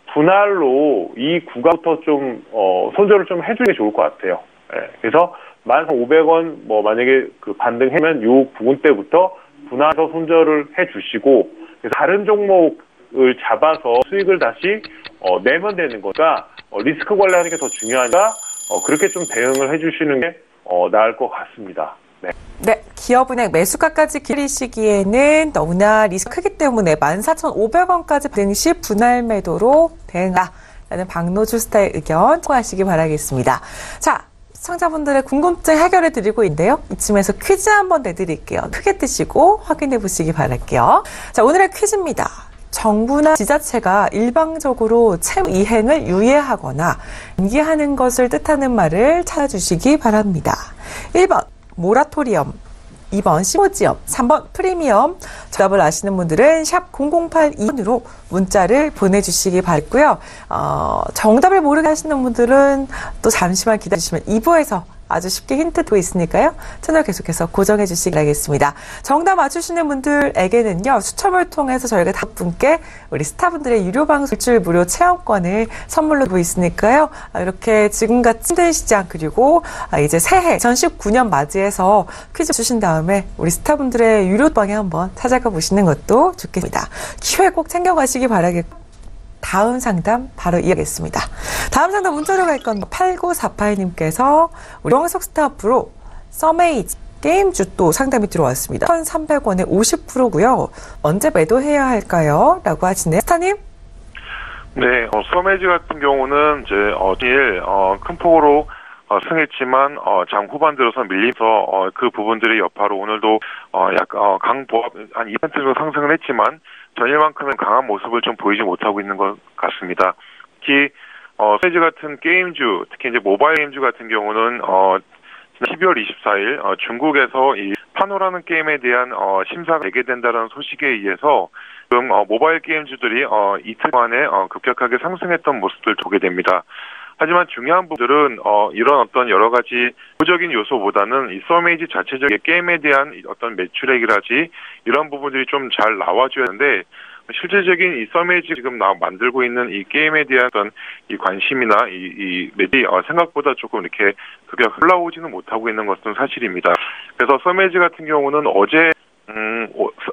분할로 이 구간부터 좀, 어, 손절을 좀 해주는 게 좋을 것 같아요. 예, 그래서 만 오백 원, 뭐, 만약에 그 반등하면 요 부분 때부터 분할해서 손절을 해주시고, 다른 종목을 잡아서 수익을 다시, 어, 내면 되는 거니까, 어, 리스크 관리하는 게 더 중요하니까, 어, 그렇게 좀 대응을 해주시는 게, 어, 나을 것 같습니다. 네. 네, 기업은행 매수가까지 기다리시기에는 너무나 리스크 크기 때문에 만 사천오백 원까지 등시 분할 매도로 대응하라는 박노주 스타의 의견 참고하시기 바라겠습니다. 자, 시청자분들의 궁금증 해결해 드리고 있는데요. 이쯤에서 퀴즈 한번 내드릴게요. 크게 뜨시고 확인해 보시기 바랄게요. 자, 오늘의 퀴즈입니다. 정부나 지자체가 일방적으로 채무 이행을 유예하거나 연기하는 것을 뜻하는 말을 찾아주시기 바랍니다. 일 번 모라토리엄, 이 번 시모지엄, 삼 번 프리미엄. 정답을 아시는 분들은 샵 공공팔이 번으로 문자를 보내주시기 바랐고요. 어, 정답을 모르게 하시는 분들은 또 잠시만 기다리시면 이 부에서 아주 쉽게 힌트도 있으니까요. 채널 계속해서 고정해 주시기 바라겠습니다. 정답 맞추시는 분들에게는요. 추첨을 통해서 저희가 다섯 분께 우리 스타분들의 유료 방송 일주일 무료 체험권을 선물로 드리고 있으니까요. 이렇게 지금같이 힘든 시장 그리고 이제 새해 이천십구 년 맞이해서 퀴즈 주신 다음에 우리 스타분들의 유료 방에 한번 찾아가 보시는 것도 좋겠습니다. 기회 꼭 챙겨가시기 바라겠고 다음 상담 바로 이어가겠습니다. 다음 상담 문자로 갈 건 팔구사팔 님께서 우리 영석 스타 프로 서메이지 게임주 또 상담이 들어왔습니다. 천삼백 원에 오십 퍼센트고요. 언제 매도해야 할까요? 라고 하시네요. 스타님? 네, 어, 서메이지 같은 경우는 이제 어, 일 어, 큰 폭으로 어, 승했지만 어, 장 후반 들어서 밀리면서 어, 그 부분들이 여파로 오늘도 어, 약 어, 강보합 한 이 퍼센트 정도 상승을 했지만 전일만큼은 강한 모습을 좀 보이지 못하고 있는 것 같습니다. 특히 어, 서메이지 같은 게임주, 특히 이제 모바일 게임주 같은 경우는 어, 십이월 이십사일 어, 중국에서 이 파노라는 게임에 대한 어, 심사가 되게 된다는 소식에 의해서 지금 어, 모바일 게임주들이 어, 이틀 만에 어, 급격하게 상승했던 모습을 보게 됩니다. 하지만 중요한 부분들은 어, 이런 어떤 여러 가지 부적인 요소보다는 이 서메이지 자체적인 게임에 대한 어떤 매출액이라지 이런 부분들이 좀 잘 나와줘야 하는데 실질적인 이 서메이지 지금 나 만들고 있는 이 게임에 대한 어떤 이 관심이나 이, 이 매출이 어, 생각보다 조금 이렇게 급격하게 올라오지는 못하고 있는 것은 사실입니다. 그래서 서메이지 같은 경우는 어제 음,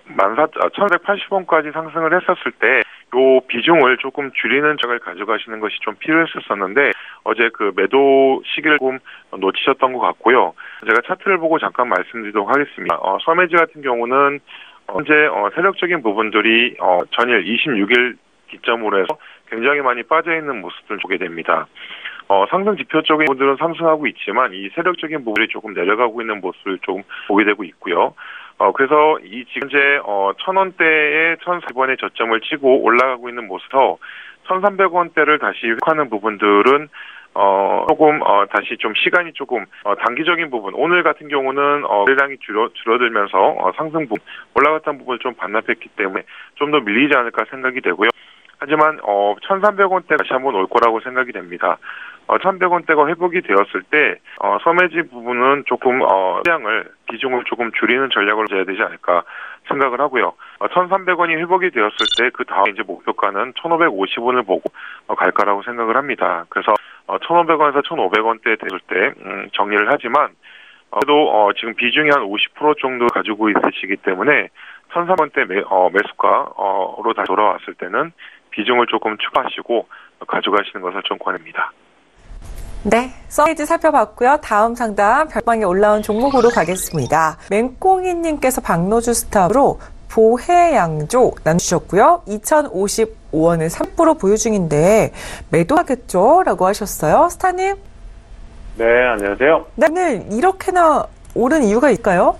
천사백팔십 원까지 상승을 했었을 때, 요 비중을 조금 줄이는 점을 가져가시는 것이 좀 필요했었었는데, 어제 그 매도 시기를 조금 놓치셨던 것 같고요. 제가 차트를 보고 잠깐 말씀드리도록 하겠습니다. 어, 서메이지 같은 경우는, 현재, 어, 세력적인 부분들이, 어, 전일 이십육일 기점으로 해서 굉장히 많이 빠져있는 모습을 보게 됩니다. 어, 상승 지표적인 부분들은 상승하고 있지만, 이 세력적인 부분이 조금 내려가고 있는 모습을 조금 보게 되고 있고요. 어, 그래서 이 지금 현재 어, 천 원대에 천사백 원의 저점을 치고 올라가고 있는 모습에서 천삼백 원대를 다시 회복하는 부분들은 어, 조금 어, 다시 좀 시간이 조금 어, 단기적인 부분 오늘 같은 경우는 어, 거래량이 줄어 줄어들면서 어, 상승 부분 올라갔던 부분을 좀 반납했기 때문에 좀 더 밀리지 않을까 생각이 되고요. 하지만 어, 천삼백 원대 다시 한번 올 거라고 생각이 됩니다. 어, 천백 원대가 회복이 되었을 때 어, 서메이지 부분은 조금 어,量을 비중을 조금 줄이는 전략을 해야 되지 않을까 생각을 하고요. 어, 천삼백 원이 회복이 되었을 때 그 다음 이제 목표가는 천오백오십 원을 보고 어, 갈까라고 생각을 합니다. 그래서 어, 천오백 원에서 천오백 원대 됐을 때 음, 정리를 하지만 어, 그래도 어, 지금 비중이 한 오십 퍼센트 정도 가지고 있으시기 때문에 천삼 원대 매, 어, 매수가로 다시 돌아왔을 때는 비중을 조금 추가하시고 가져가시는 것을 좀 권합니다. 네, 서이즈 살펴봤고요. 다음 상담 별방에 올라온 종목으로 가겠습니다. 맹꽁이님께서 박노주 스탑으로 보혜양조 나누셨고요. 이천오십오 원을 삼 퍼센트 보유 중인데 매도하겠죠? 라고 하셨어요. 스타님? 네, 안녕하세요. 네, 오늘 이렇게나 오른 이유가 있을까요?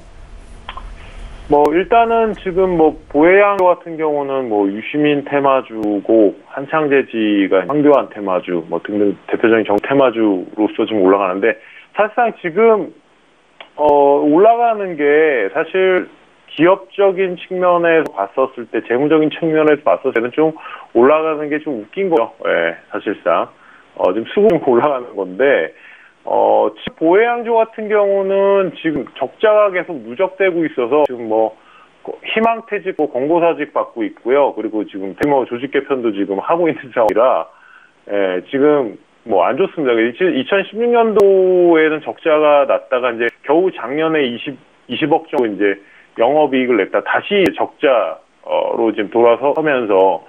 뭐 일단은 지금 뭐 보혜양 같은 경우는 뭐 유시민 테마주고 한창재지가 황교안 테마주 뭐 등등 대표적인 정 테마주로서 지금 올라가는데 사실상 지금 어 올라가는 게 사실 기업적인 측면에서 봤었을 때 재무적인 측면에서 봤었을 때는 좀 올라가는 게 좀 웃긴 거죠. 예, 사실상 어 지금 수급이 올라가는 건데. 어, 보혜양조 같은 경우는 지금 적자가 계속 누적되고 있어서 지금 뭐 희망퇴직, 권고사직 받고 있고요. 그리고 지금 뭐 조직 개편도 지금 하고 있는 상황이라 예, 지금 뭐 안 좋습니다. 이천십육 년도에는 적자가 났다가 이제 겨우 작년에 이십, 이십억 정도 이제 영업이익을 냈다 다시 적자로 지금 돌아서면서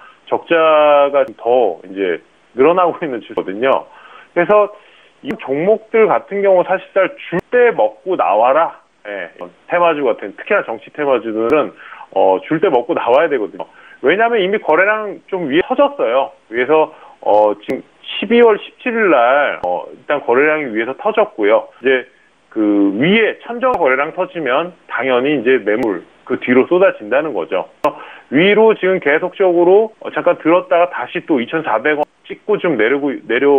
적자가 더 이제 늘어나고 있는 추세거든요. 그래서 이 종목들 같은 경우 사실상 줄 때 먹고 나와라. 예, 테마주 같은 특히나 정치 테마주들은 어, 줄 때 먹고 나와야 되거든요. 왜냐하면 이미 거래량 좀 위에 터졌어요. 위에서 어, 지금 십이월 십칠일 날 어, 일단 거래량이 위에서 터졌고요. 이제 그 위에 천정 거래량 터지면 당연히 이제 매물 그 뒤로 쏟아진다는 거죠. 위로 지금 계속적으로 어, 잠깐 들었다가 다시 또 이천사백 원 찍고 좀 내려고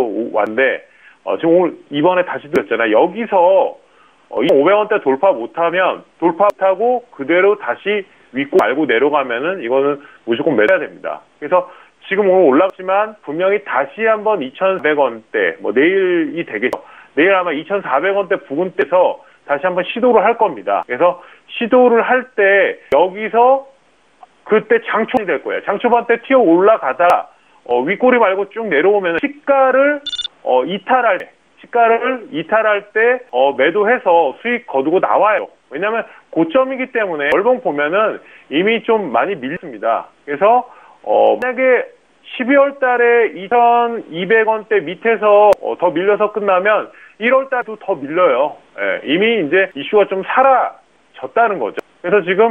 내려왔는데. 어, 지금 오늘, 이번에 다시 드렸잖아요. 여기서, 어, 오백 원대 돌파 못하면, 돌파 못하고, 그대로 다시 윗고 말고 내려가면은, 이거는 무조건 매야 됩니다. 그래서, 지금 오늘 올랐지만, 분명히 다시 한번 이천사백 원대, 뭐, 내일이 되겠죠. 내일 아마 이천사백 원대 부근대에서 다시 한번 시도를 할 겁니다. 그래서, 시도를 할 때, 여기서, 그때 장초반이 될 거예요. 장초반 때 튀어 올라가다, 어, 윗꼬리 말고 쭉 내려오면, 시가를, 어, 이탈할 때, 시가를 이탈할 때, 어, 매도해서 수익 거두고 나와요. 왜냐면 고점이기 때문에 월봉 보면은 이미 좀 많이 밀렸습니다. 그래서, 어, 만약에 십이월 달에 이천이백 원대 밑에서 어, 더 밀려서 끝나면 일월 달도 더 밀려요. 예, 이미 이제 이슈가 좀 사라졌다는 거죠. 그래서 지금,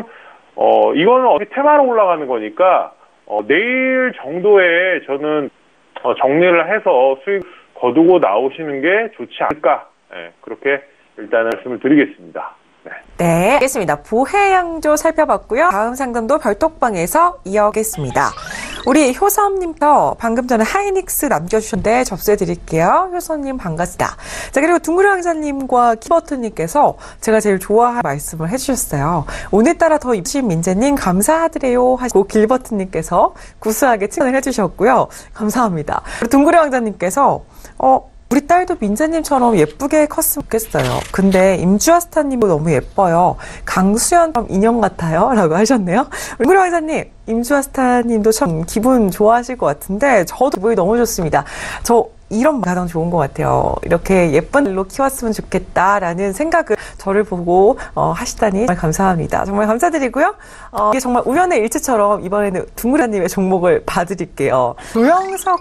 어, 이거는 어떻게 테마로 올라가는 거니까, 어, 내일 정도에 저는, 어, 정리를 해서 수익 거두고 나오시는 게 좋지 않을까. 네, 그렇게 일단은 말씀을 드리겠습니다. 네. 네, 알겠습니다. 보혜양조 살펴봤고요. 다음 상담도 별톡방에서 이어가겠습니다. 우리 효섭님도 방금 전에 하이닉스 남겨주셨는데 접수해드릴게요. 효섭님 반갑습니다. 자, 그리고 둥그레 왕자님과 키버트님께서 제가 제일 좋아하는 말씀을 해주셨어요. 오늘따라 더 입신 민재님 감사하드래요 하시고 길버트님께서 구수하게 칭찬을 해주셨고요. 감사합니다. 그리고 둥그레 왕자님께서 어 우리 딸도 민재님처럼 예쁘게 컸으면 좋겠어요. 근데 임주아 스타님도 너무 예뻐요. 강수연처럼 인형 같아요. 라고 하셨네요. 우리 왕자님, 임주아 스타님도 참 기분 좋아하실 것 같은데 저도 기분이 너무 좋습니다. 저 이런 말 가장 좋은 것 같아요. 이렇게 예쁜 일로 키웠으면 좋겠다라는 생각을 저를 보고 어, 하시다니 정말 감사합니다. 정말 감사드리고요. 어, 이게 정말 우연의 일치처럼 이번에는 둥그라님의 종목을 봐드릴게요. 조영석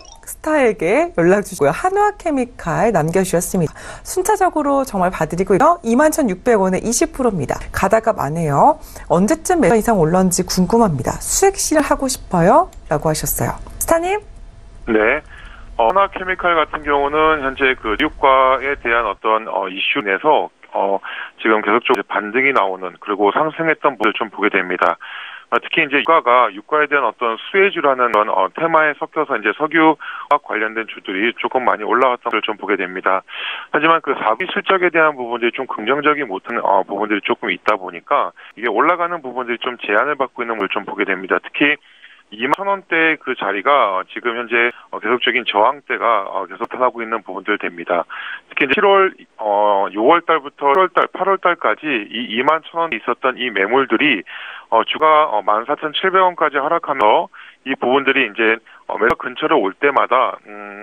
스타에게 연락 주시고요. 한화케미칼 남겨주셨습니다. 순차적으로 정말 봐드리고요. 이만 천육백 원에 이십 퍼센트입니다. 가다가 많네요. 언제쯤 몇 원 이상 올랐는지 궁금합니다. 수익 실을 하고 싶어요? 라고 하셨어요. 스타님? 네. 어, 하나케미칼 같은 경우는 현재 그 유가에 대한 어떤 어, 이슈 내서 어, 지금 계속적으로 반등이 나오는 그리고 상승했던 부분을 좀 보게 됩니다. 어, 특히 이제 유가가 유가에 대한 어떤 수혜주라는 그런 어, 테마에 섞여서 이제 석유와 관련된 주들이 조금 많이 올라갔던 걸 좀 보게 됩니다. 하지만 그 사기 실적에 대한 부분들이 좀 긍정적이 못한 어, 부분들이 조금 있다 보니까 이게 올라가는 부분들이 좀 제한을 받고 있는 걸 좀 보게 됩니다. 특히 이만 원대 그 자리가 지금 현재 계속적인 저항대가 계속 나타나고 있는 부분들 됩니다. 특히 이제 칠월, 어, 유월 달부터 칠월 달, 팔월 달까지 이 이만 천 원에 있었던 이 매물들이 어, 주가 어, 만 사천칠백 원까지 하락하면서 이 부분들이 이제 어, 매각 근처로 올 때마다 음,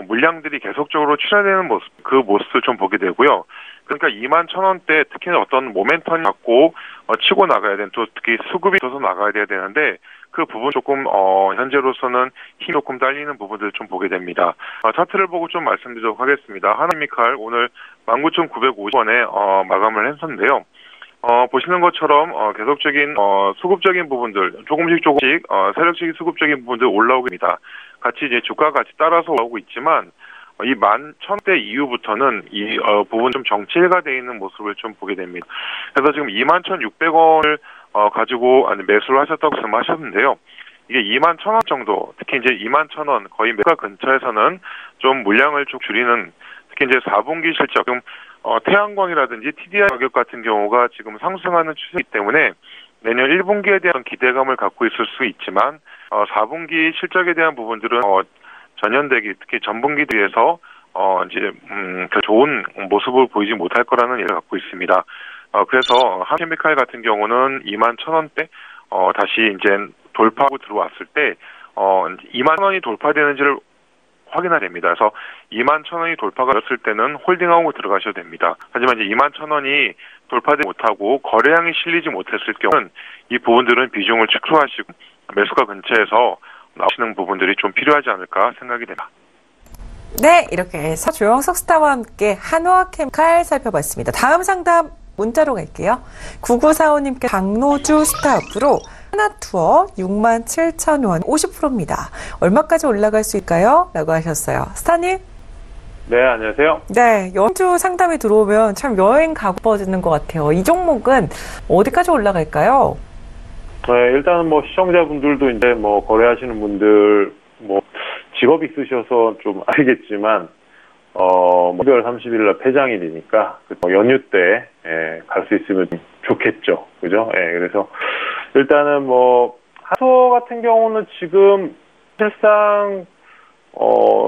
물량들이 계속적으로 출하되는 모습, 그 모습을 좀 보게 되고요. 그러니까 이만 천 원대 특히 어떤 모멘텀이 갖고 어, 치고 나가야 되는, 또 특히 수급이 있어서 나가야 돼야 되는데 그 부분 조금 어, 현재로서는 힘이 조금 딸리는 부분들을 좀 보게 됩니다. 어, 차트를 보고 좀 말씀드리도록 하겠습니다. 하나미칼 오늘 만 구천 구백오십 원에 어, 마감을 했었는데요. 어, 보시는 것처럼, 어, 계속적인, 어, 수급적인 부분들, 조금씩 조금씩, 어, 세력적인 수급적인 부분들 올라오고 있습니다. 같이 이제 주가가 같이 따라서 올라오고 있지만, 어, 이 만 천대 이후부터는 이, 어, 부분 좀 정체가 되어 있는 모습을 좀 보게 됩니다. 그래서 지금 이만 천육백 원을, 어, 가지고, 아니, 매수를 하셨다고 말씀하셨는데요. 이게 이만 천 원 정도, 특히 이제 이만 천 원, 거의 매가 근처에서는 좀 물량을 좀 줄이는, 특히 이제 사 분기 실적, 좀 어, 태양광이라든지 티디아이 가격 같은 경우가 지금 상승하는 추세이기 때문에 내년 일 분기에 대한 기대감을 갖고 있을 수 있지만, 어, 사 분기 실적에 대한 부분들은, 어, 전년대기, 특히 전분기 대비해서, 어, 이제, 음, 그 좋은 모습을 보이지 못할 거라는 예를 갖고 있습니다. 어, 그래서 한케미칼 같은 경우는 이만 천 원대, 어, 다시 이제 돌파하고 들어왔을 때, 어, 이만 원이 돌파되는지를 확인해야 됩니다. 그래서 이만 천 원이 돌파가 됐을 때는 홀딩하고 들어가셔도 됩니다. 하지만 이제 이만 천 원이 돌파되지 못하고 거래량이 실리지 못했을 경우는 이 부분들은 비중을 축소하시고 매수가 근처에서 나오시는 부분들이 좀 필요하지 않을까 생각이 됩니다. 네, 이렇게 해서 조영석 스타와 함께 한화케미칼 살펴봤습니다. 다음 상담 문자로 갈게요. 구구사오 님께 강노주 스타업으로 하나투어 육만 칠천 원 오십 퍼센트입니다. 얼마까지 올라갈 수 있을까요? 라고 하셨어요. 스타님? 네, 안녕하세요. 네, 연주 상담이 들어오면 참 여행 가고 싶어지는 것 같아요. 이 종목은 어디까지 올라갈까요? 네, 일단은 뭐 시청자분들도 이제 뭐 거래하시는 분들 뭐 직업 있으셔서 좀 알겠지만 어, 십이월 삼십일 날 폐장일이니까 연휴 때 갈 수 있으면 좋겠죠. 그죠? 예, 그래서 일단은 뭐 하투어 같은 경우는 지금 실상 어,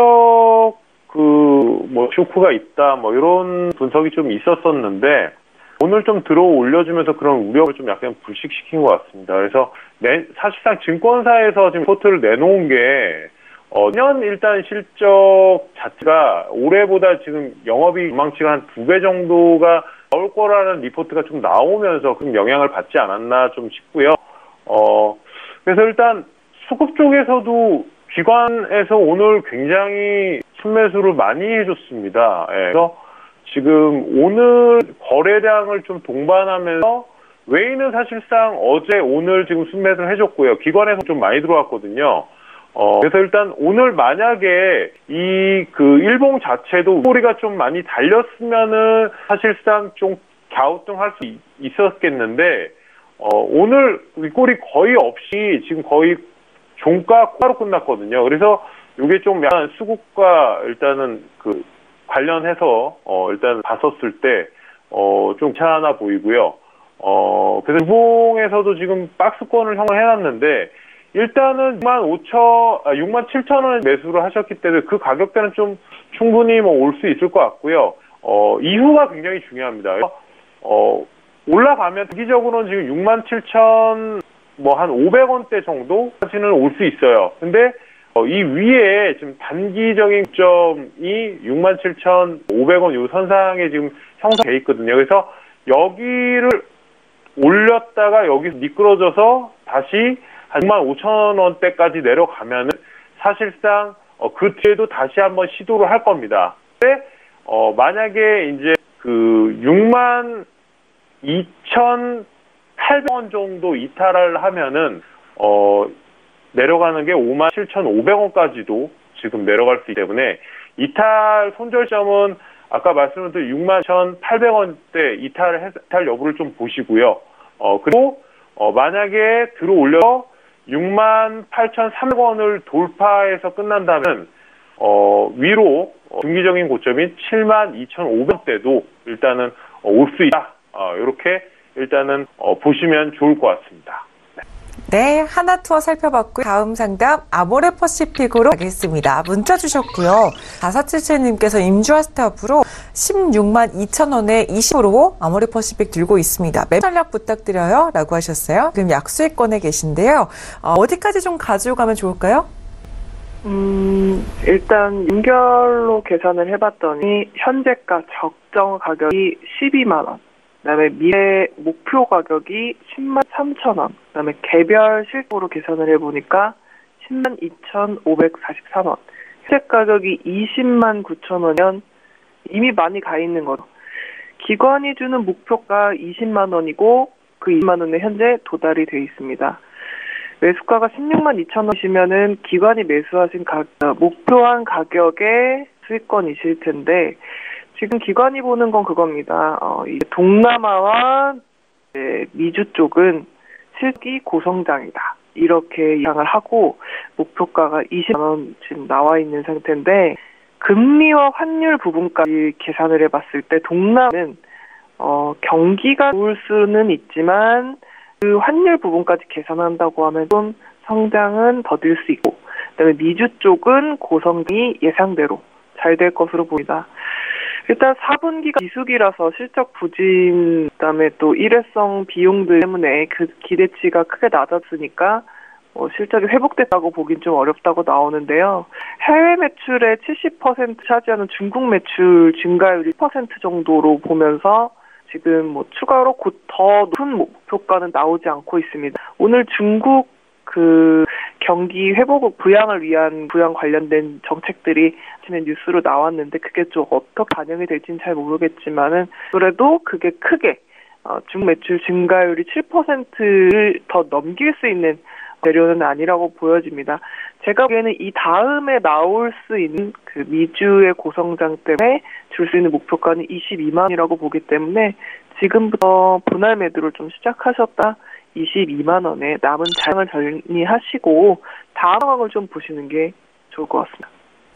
실적 그 뭐 쇼크가 있다 뭐 이런 분석이 좀 있었었는데 오늘 좀 들어 올려주면서 그런 우려를 좀 약간 불식시킨 것 같습니다. 그래서 내, 사실상 증권사에서 지금 리포트를 내놓은 게 어, 내년 일단 실적 자체가 올해보다 지금 영업이 전망치가 한 두 배 정도가 나올 거라는 리포트가 좀 나오면서 그 영향을 받지 않았나 좀 싶고요. 어, 그래서 일단 수급 쪽에서도 기관에서 오늘 굉장히 순매수를 많이 해줬습니다. 예, 그래서 지금 오늘 거래량을 좀 동반하면서 외인은 사실상 어제 오늘 지금 순매수를 해줬고요. 기관에서 좀 많이 들어왔거든요. 어, 그래서 일단 오늘 만약에 이 그 일봉 자체도 꼬리가 좀 많이 달렸으면은 사실상 좀 갸우뚱할 수 있었겠는데, 어, 오늘 이 꼬리 거의 없이 지금 거의 종가 고가로 끝났거든요. 그래서 이게 좀 약간 수급과 일단은 그 관련해서, 어, 일단 봤었을 때, 어, 좀 차하나 보이고요. 어, 그래서 일봉에서도 지금 박스권을 형성해놨는데, 일단은 육만 오천, 아, 육만 칠천 원에 매수를 하셨기 때문에 그 가격대는 좀 충분히 뭐 올 수 있을 것 같고요. 어, 이후가 굉장히 중요합니다. 어, 올라가면 단기적으로는 지금 육만 칠천, 뭐 한 오백 원대 정도까지는 올 수 있어요. 근데 어, 이 위에 지금 단기적인 점이 육만 칠천 오백 원 요 선상에 지금 형성돼 있거든요. 그래서 여기를 올렸다가 여기서 미끄러져서 다시 육만 오천 원대까지 내려가면은 사실상 어, 그 뒤에도 다시 한번 시도를 할 겁니다. 근데 어, 만약에 이제 그 육만 이천팔백 원 정도 이탈을 하면은 어, 내려가는 게 오만 칠천오백 원까지도 지금 내려갈 수 있기 때문에 이탈 손절점은 아까 말씀드린 육만 천팔백 원대 이탈 이탈 여부를 좀 보시고요. 어, 그리고 어, 만약에 들어 올려서 육만 팔천삼백 원을 돌파해서 끝난다면 어, 위로 어, 중기적인 고점인 칠만 이천오백 원대도 일단은 어, 올 수 있다. 어, 이렇게 일단은 어, 보시면 좋을 것 같습니다. 네, 하나투어 살펴봤고요. 다음 상담 아모레퍼시픽으로 가겠습니다. 문자 주셨고요. 사사칠칠 님께서 임주아스탑으로 십육만 이천 원에 이십 퍼센트 아모레퍼시픽 들고 있습니다. 매매 전략 부탁드려요. 라고 하셨어요. 지금 약수익권에 계신데요. 어, 어디까지 좀 가지고 가면 좋을까요? 음, 일단 연결로 계산을 해봤더니 현재가 적정 가격이 십이만 원, 그다음에 미래 목표 가격이 십만 삼천 원, 그다음에 개별 실적으로 계산을 해보니까 십만 이천오백사십삼 원, 현재 가격이 이십만 구천 원이면 이미 많이 가 있는 거죠. 기관이 주는 목표가 이십만 원이고 그 이십만 원에 현재 도달이 돼 있습니다. 매수가가 십육만 이천 원이시면은 기관이 매수하신 가, 목표한 가격의 수익권이실 텐데 지금 기관이 보는 건 그겁니다. 어, 이제 동남아와 이제 미주 쪽은 실기 고성장이다. 이렇게 예상을 하고 목표가가 이십만 원 지금 나와 있는 상태인데 금리와 환율 부분까지 계산을 해봤을 때 동남아는 어, 경기가 좋을 수는 있지만 그 환율 부분까지 계산한다고 하면 좀 성장은 더딜 수 있고 그다음에 미주 쪽은 고성장이 예상대로 잘 될 것으로 보입니다. 일단 사 분기가 비수기라서 실적 부진 그다음에 또 일회성 비용들 때문에 그 기대치가 크게 낮았으니까 어, 실적이 회복됐다고 보긴 좀 어렵다고 나오는데요. 해외 매출의 칠십 퍼센트 차지하는 중국 매출 증가율이 십 퍼센트 정도로 보면서 지금 뭐 추가로 곧 더 높은 목표가는 나오지 않고 있습니다. 오늘 중국 그 경기 회복 부양을 위한 부양 관련된 정책들이 아침에 뉴스로 나왔는데 그게 좀 어떻게 반영이 될지는 잘 모르겠지만은 그래도 그게 크게 어, 중국 매출 증가율이 칠 퍼센트를 더 넘길 수 있는 재료는 아니라고 보여집니다. 제가 보기에는 이 다음에 나올 수 있는 그 미주의 고성장 때문에 줄 수 있는 목표가는 이십이만 원이라고 보기 때문에 지금부터 분할 매도를 좀 시작하셨다 이십이만 원에 남은 자금을 정리하시고 다음 상황을 좀 보시는 게 좋을 것 같습니다.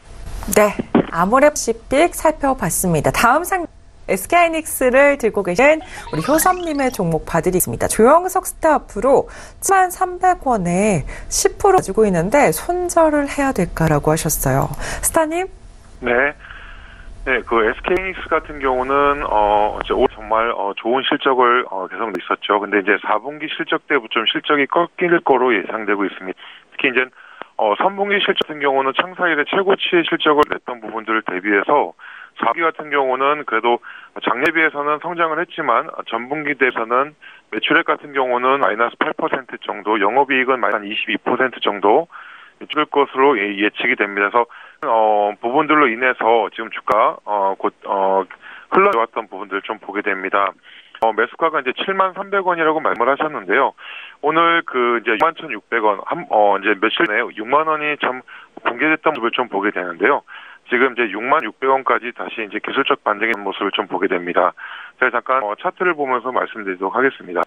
네, 아모레시픽 살펴봤습니다. 다음 상 에스케이하이닉스를 들고 계신 우리 효섭님의 종목 봐드리겠습니다. 조영석 스타프로 칠만 삼백 원에 십 퍼센트 가지고 있는데 손절을 해야 될까라고 하셨어요. 스타님? 네. 네, 그 에스케이하이닉스 같은 경우는 어 정말 어, 좋은 실적을 어, 계속 있었죠. 근데 이제 사 분기 실적 때부터 좀 실적이 꺾일 거로 예상되고 있습니다. 특히 이제 어, 삼 분기 실적 같은 경우는 창사 이래 최고치의 실적을 냈던 부분들을 대비해서 사 분기 같은 경우는 그래도 작년에 비해서는 성장을 했지만 전분기 대비해서는 매출액 같은 경우는 마이너스 팔 퍼센트 정도, 영업이익은 마이너스 이십이 퍼센트 정도 줄을 것으로 예측이 됩니다. 그래서 어, 부분들로 인해서 지금 주가 어, 곧 어, 흘러왔던 부분들을 좀 보게 됩니다. 어, 매수가가 이제 칠만 삼백 원이라고 말씀을 하셨는데요. 오늘 그 이제 육만 천육백 원, 한, 어, 이제 며칠 내에 육만 원이 참 공개됐던 모습을 좀 보게 되는데요. 지금 이제 육만 육백 원까지 다시 이제 기술적 반등의 모습을 좀 보게 됩니다. 제가 잠깐 어, 차트를 보면서 말씀드리도록 하겠습니다.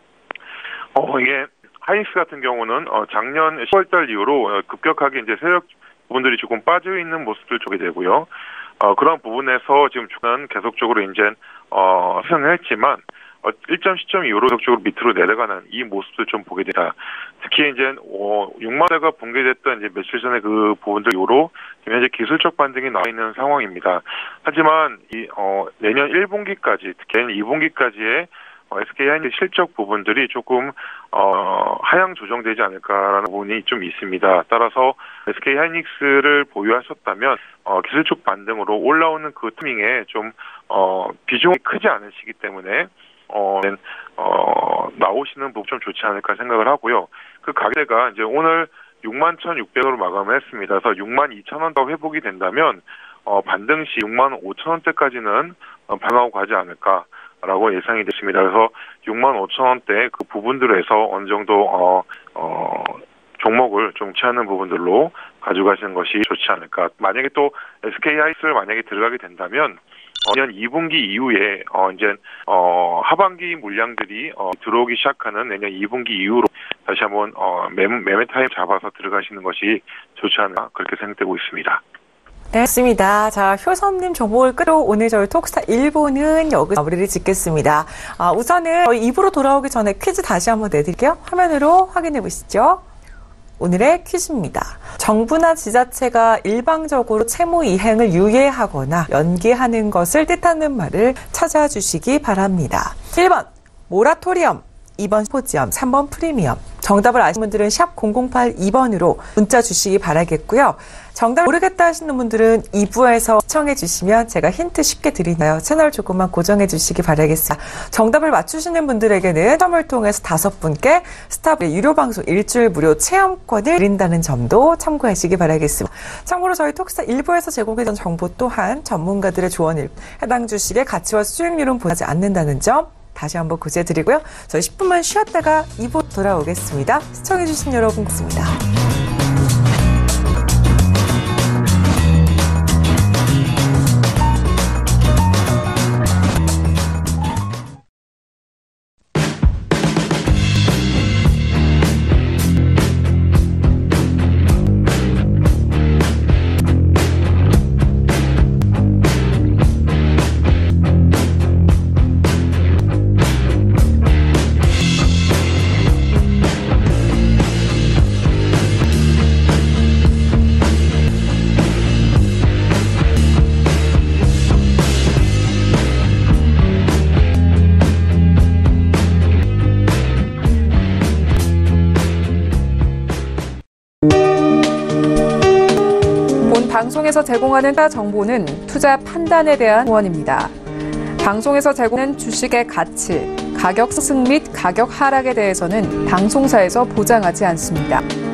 어, 이게 하이닉스 같은 경우는 어, 작년 시월달 이후로 급격하게 이제 세력 부분들이 조금 빠져 있는 모습을 보게 되고요. 어, 그런 부분에서 지금 주는 계속적으로 이제 어, 상승을 했지만 어, 일정 시점 이후로 계속적으로 밑으로 내려가는 이 모습을 좀 보게 됩니다. 특히 이제 어, 육만 원대가 붕괴됐던 이제 며칠 전에 그 부분들 이후로 지금 현재 기술적 반등이 나와 있는 상황입니다. 하지만 이 어, 내년 일 분기까지 특히 이 분기까지의 어, 에스케이하이닉스 실적 부분들이 조금 어, 하향 조정되지 않을까라는 부분이 좀 있습니다. 따라서 에스케이하이닉스를 보유하셨다면 어, 기술적 반등으로 올라오는 그 타이밍에 좀 어, 비중이 크지 않으시기 때문에 어, 어, 나오시는 부분 좀 좋지 않을까 생각을 하고요. 그 가격대가 이제 오늘 육만 천육백 원으로 마감을 했습니다. 그래서 육만 이천 원 더 회복이 된다면 어, 반등 시 육만 오천 원대까지는 어, 방하고 가지 않을까. 라고 예상이 됐습니다. 그래서 육만 오천 원대 그 부분들에서 어느 정도 어, 어, 종목을 좀 취하는 부분들로 가져가시는 것이 좋지 않을까. 만약에 또 에스케이하이닉스를 만약에 들어가게 된다면 어, 내년 이 분기 이후에 어, 이제 어, 하반기 물량들이 어, 들어오기 시작하는 내년 이 분기 이후로 다시 한번 어, 매매, 매매 타임 잡아서 들어가시는 것이 좋지 않을까 그렇게 생각되고 있습니다. 네, 맞습니다. 자, 효섭님 종목을 끌어 오늘 저희 톡스타 일 부는 여기서 마무리를 짓겠습니다. 아, 우선은 저희 이 부로 돌아오기 전에 퀴즈 다시 한번 내드릴게요. 화면으로 확인해 보시죠. 오늘의 퀴즈입니다. 정부나 지자체가 일방적으로 채무 이행을 유예하거나 연기하는 것을 뜻하는 말을 찾아주시기 바랍니다. 일 번 모라토리엄, 이 번 심포지엄, 삼 번 프리미엄. 정답을 아시는 분들은 샵 공공팔이 번으로 문자 주시기 바라겠고요. 정답을 모르겠다 하시는 분들은 이 부에서 시청해 주시면 제가 힌트 쉽게 드리나요? 채널 조금만 고정해 주시기 바라겠습니다. 정답을 맞추시는 분들에게는 추첨을 통해서 다섯 분께 스타블의 유료 방송 일주일 무료 체험권을 드린다는 점도 참고하시기 바라겠습니다. 참고로 저희 톡스타 일부에서 제공해준 정보 또한 전문가들의 조언을 해당 주식의 가치와 수익률은 보지 않는다는 점 다시 한번 고지해드리고요. 저희 십 분만 쉬었다가 이 부 돌아오겠습니다. 시청해주신 여러분 고맙습니다. 방송에서 제공하는 정보는 투자 판단에 대한 조언입니다. 방송에서 제공하는 주식의 가치, 가격 상승 및 가격 하락에 대해서는 방송사에서 보장하지 않습니다.